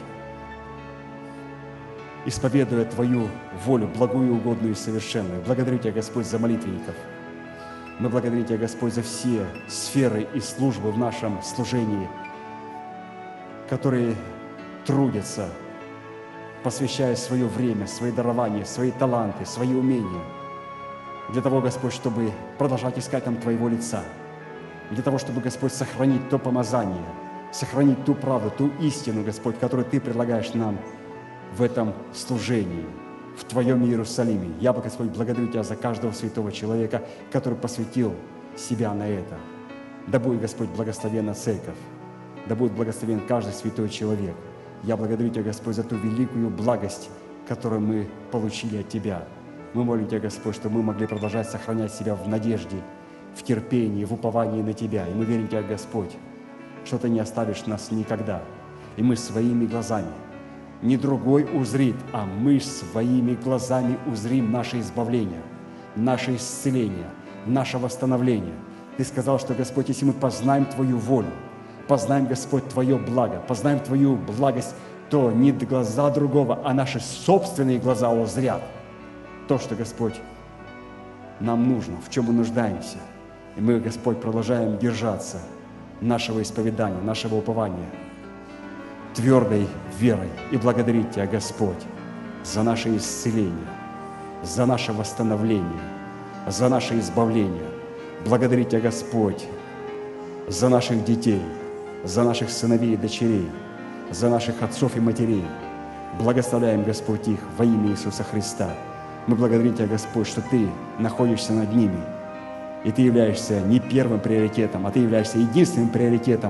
исповедуя Твою волю, благую, угодную и совершенную. Благодарю Тебя, Господь, за молитвенников. Мы благодарим Тебя, Господь, за все сферы и службы в нашем служении, которые трудятся, посвящая свое время, свои дарования, свои таланты, свои умения, для того, Господь, чтобы продолжать искать нам Твоего лица, для того, чтобы, Господь, сохранить то помазание, сохранить ту правду, ту истину, Господь, которую Ты предлагаешь нам в этом служении, в Твоем Иерусалиме. Я, Господь, благодарю Тебя за каждого святого человека, который посвятил себя на это. Да будет, Господь, благословенна церковь, да будет благословен каждый святой человек. Я благодарю Тебя, Господь, за ту великую благость, которую мы получили от Тебя. Мы молим Тебя, Господь, чтобы мы могли продолжать сохранять себя в надежде, в терпении, в уповании на Тебя. И мы верим Тебя, Господь, что Ты не оставишь нас никогда. И мы своими глазами, не другой узрит, а мы своими глазами узрим наше избавление, наше исцеление, наше восстановление. Ты сказал, что, Господь, если мы познаем Твою волю, познаем, Господь, Твое благо, познаем Твою благость, то не глаза другого, а наши собственные глаза узрят то, что, Господь, нам нужно, в чем мы нуждаемся. И мы, Господь, продолжаем держаться нашего исповедания, нашего упования, твердой верой и благодарить Тебя, Господь, за наше исцеление, за наше восстановление, за наше избавление. Благодарить Тебя, Господь, за наших детей, за наших сыновей и дочерей, за наших отцов и матерей. Благословляем, Господь, их во имя Иисуса Христа. Мы благодарим Тебя, Господь, что Ты находишься над ними, и Ты являешься не первым приоритетом, а Ты являешься единственным приоритетом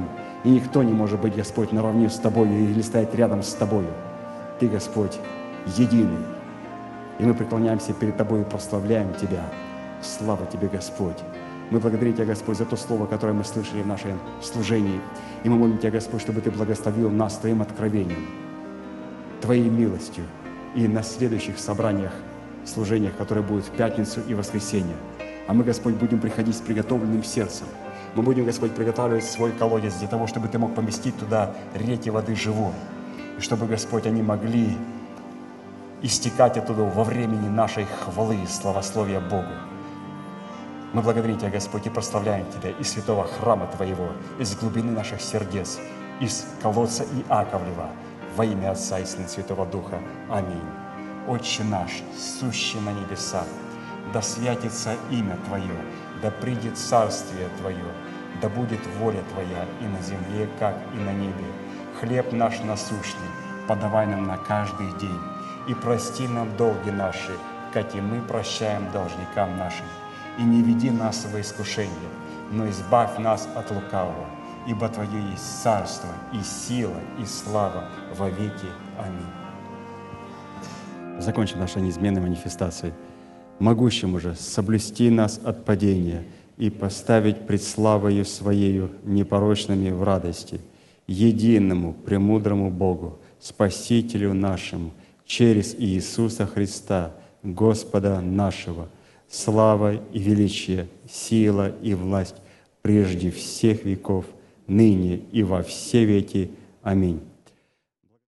И никто не может быть, Господь, наравне с Тобою или стоять рядом с Тобою. Ты, Господь, единый. И мы преклоняемся перед Тобой и прославляем Тебя. Слава Тебе, Господь! Мы благодарим Тебя, Господь, за то слово, которое мы слышали в нашем служении. И мы молим Тебя, Господь, чтобы Ты благословил нас Твоим откровением, Твоей милостью. И на следующих собраниях, служениях, которые будут в пятницу и воскресенье. А мы, Господь, будем приходить с приготовленным сердцем. Мы будем, Господь, приготавливать свой колодец для того, чтобы Ты мог поместить туда реки воды живой. И чтобы, Господь, они могли истекать оттуда во времени нашей хвалы и славословия Богу. Мы благодарим Тебя, Господь, и прославляем Тебя из святого храма Твоего, из глубины наших сердец, из колодца Иаковлева, во имя Отца и Сына и Святого Духа. Аминь. Отче наш, сущий на небесах, да святится имя Твое, да придет царствие Твое, да будет воля Твоя и на земле, как и на небе. Хлеб наш насущный подавай нам на каждый день, и прости нам долги наши, как и мы прощаем должникам нашим. И не веди нас во искушение, но избавь нас от лукавого, ибо Твое есть царство, и сила, и слава во веки. Аминь. Закончим нашей неизменной манифестацией. Могущему же соблюсти нас от падения и поставить пред славою Своею непорочными в радости, единому, премудрому Богу, Спасителю нашему, через Иисуса Христа, Господа нашего, слава и величие, сила и власть прежде всех веков, ныне и во все веки. Аминь.